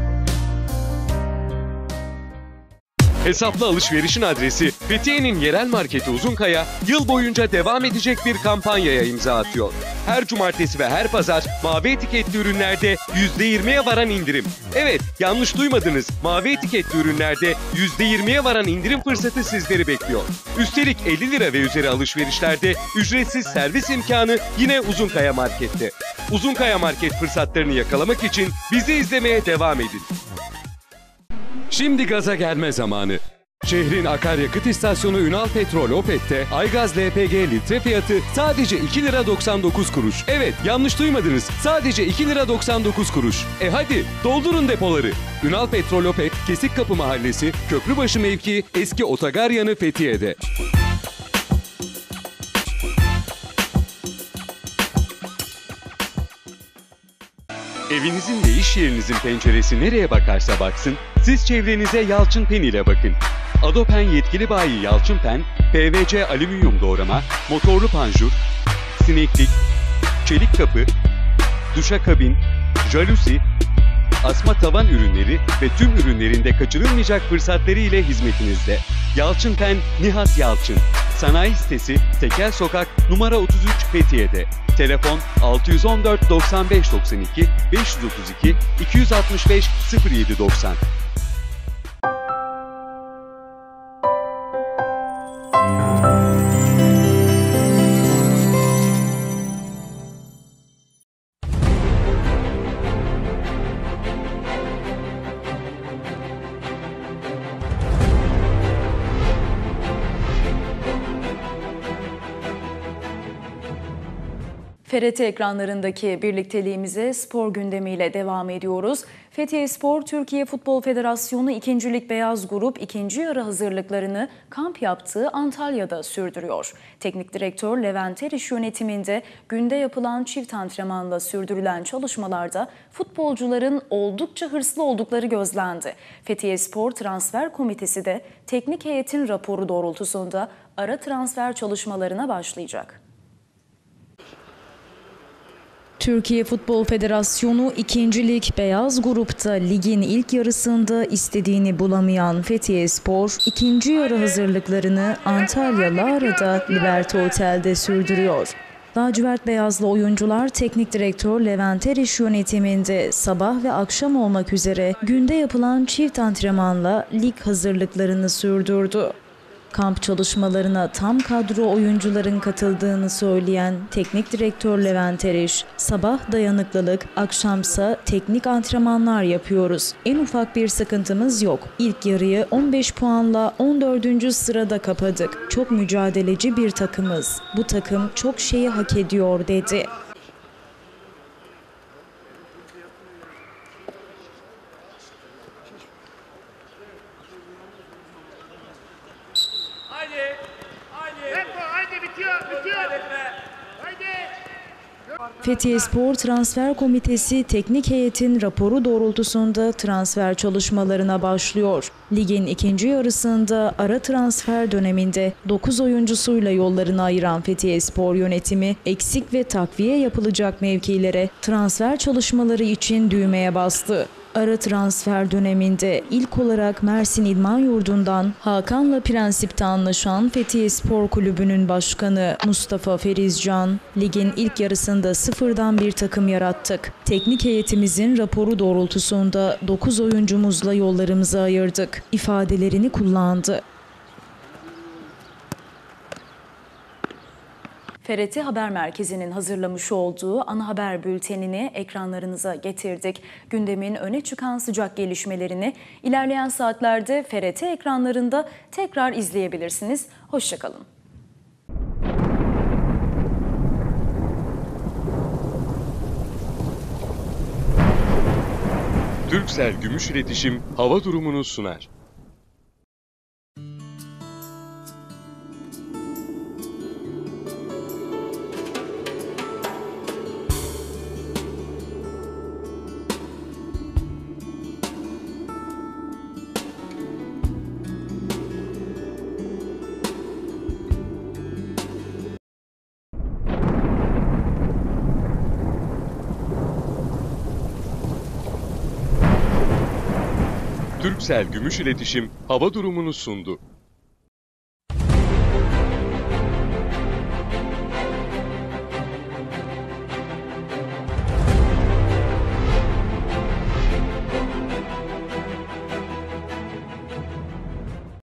S20: Hesaplı alışverişin adresi Fethiye'nin yerel marketi Uzunkaya, yıl boyunca devam edecek bir kampanyaya imza atıyor. Her cumartesi ve her pazar mavi etiketli ürünlerde yüzde yirmiye varan indirim. Evet, yanlış duymadınız. Mavi etiketli ürünlerde yüzde yirmiye varan indirim fırsatı sizleri bekliyor. Üstelik elli lira ve üzeri alışverişlerde ücretsiz servis imkanı yine Uzunkaya Market'te. Uzunkaya Market fırsatlarını yakalamak için bizi izlemeye devam edin. Şimdi gaza gelme zamanı. Şehrin akaryakıt istasyonu Ünal Petrol Opet'te Aygaz L P G litre fiyatı sadece iki lira doksan dokuz kuruş. Evet, yanlış duymadınız. Sadece iki lira doksan dokuz kuruş. E hadi doldurun depoları. Ünal Petrol Opet, Kesikkapı Mahallesi, Köprübaşı mevkii, eski otogar yanı Fethiye'de. Evinizin ve iş yerinizin penceresi nereye bakarsa baksın, siz çevrenize Yalçın Pen ile bakın. Adopen yetkili bayi Yalçın Pen, P V C alüminyum doğrama, motorlu panjur, sineklik, çelik kapı, duşakabin, jaluzi, asma tavan ürünleri ve tüm ürünlerinde kaçırılmayacak fırsatları ile hizmetinizde. Yalçın Pen, Nihat Yalçın. Sanayi sitesi Tekel Sokak numara otuz üç Fethiye'de. Telefon altı yüz on dört doksan beş doksan iki beş yüz otuz iki iki yüz altmış beş sıfır yedi doksan.
S1: F R T ekranlarındaki birlikteliğimize spor gündemiyle devam ediyoruz. Fethiye Türkiye Futbol Federasyonu ikinci. Lig Beyaz Grup ikinci yarı hazırlıklarını kamp yaptığı Antalya'da sürdürüyor. Teknik direktör Levent Eriş yönetiminde günde yapılan çift antrenmanla sürdürülen çalışmalarda futbolcuların oldukça hırslı oldukları gözlendi. Fethiye Spor Transfer Komitesi de teknik heyetin raporu doğrultusunda ara transfer çalışmalarına başlayacak. Türkiye Futbol Federasyonu ikinci. Lig Beyaz Grup'ta ligin ilk yarısında istediğini bulamayan Fethiye Spor, ikinci yarı hazırlıklarını Antalya Lara'da Liberty Otel'de sürdürüyor. Lacivert beyazlı oyuncular teknik direktör Levent Eriş yönetiminde sabah ve akşam olmak üzere günde yapılan çift antrenmanla lig hazırlıklarını sürdürdü. Kamp çalışmalarına tam kadro oyuncuların katıldığını söyleyen teknik direktör Levent Eriş, sabah dayanıklılık, akşamsa teknik antrenmanlar yapıyoruz. En ufak bir sıkıntımız yok. İlk yarıyı on beş puanla on dördüncü sırada kapadık. Çok mücadeleci bir takımız. Bu takım çok şeyi hak ediyor dedi. Fethiye Spor Transfer Komitesi teknik heyetin raporu doğrultusunda transfer çalışmalarına başlıyor. Ligin ikinci yarısında ara transfer döneminde dokuz oyuncusuyla yollarını ayıran Fethiye Spor yönetimi eksik ve takviye yapılacak mevkilere transfer çalışmaları için düğmeye bastı. Ara transfer döneminde ilk olarak Mersin İdman Yurdu'ndan Hakan'la prensipte anlaşan Fethiye Spor Kulübü'nün başkanı Mustafa Ferizcan, ligin ilk yarısında sıfırdan bir takım yarattık. Teknik heyetimizin raporu doğrultusunda dokuz oyuncumuzla yollarımızı ayırdık ifadelerini kullandı. F R T Haber Merkezi'nin hazırlamış olduğu ana haber bültenini ekranlarınıza getirdik. Gündemin öne çıkan sıcak gelişmelerini ilerleyen saatlerde F R T ekranlarında tekrar izleyebilirsiniz. Hoşça kalın.
S20: Turkcell Gümüş İletişim hava durumunu sunar. Turkcell Gümüş İletişim hava durumunu sundu.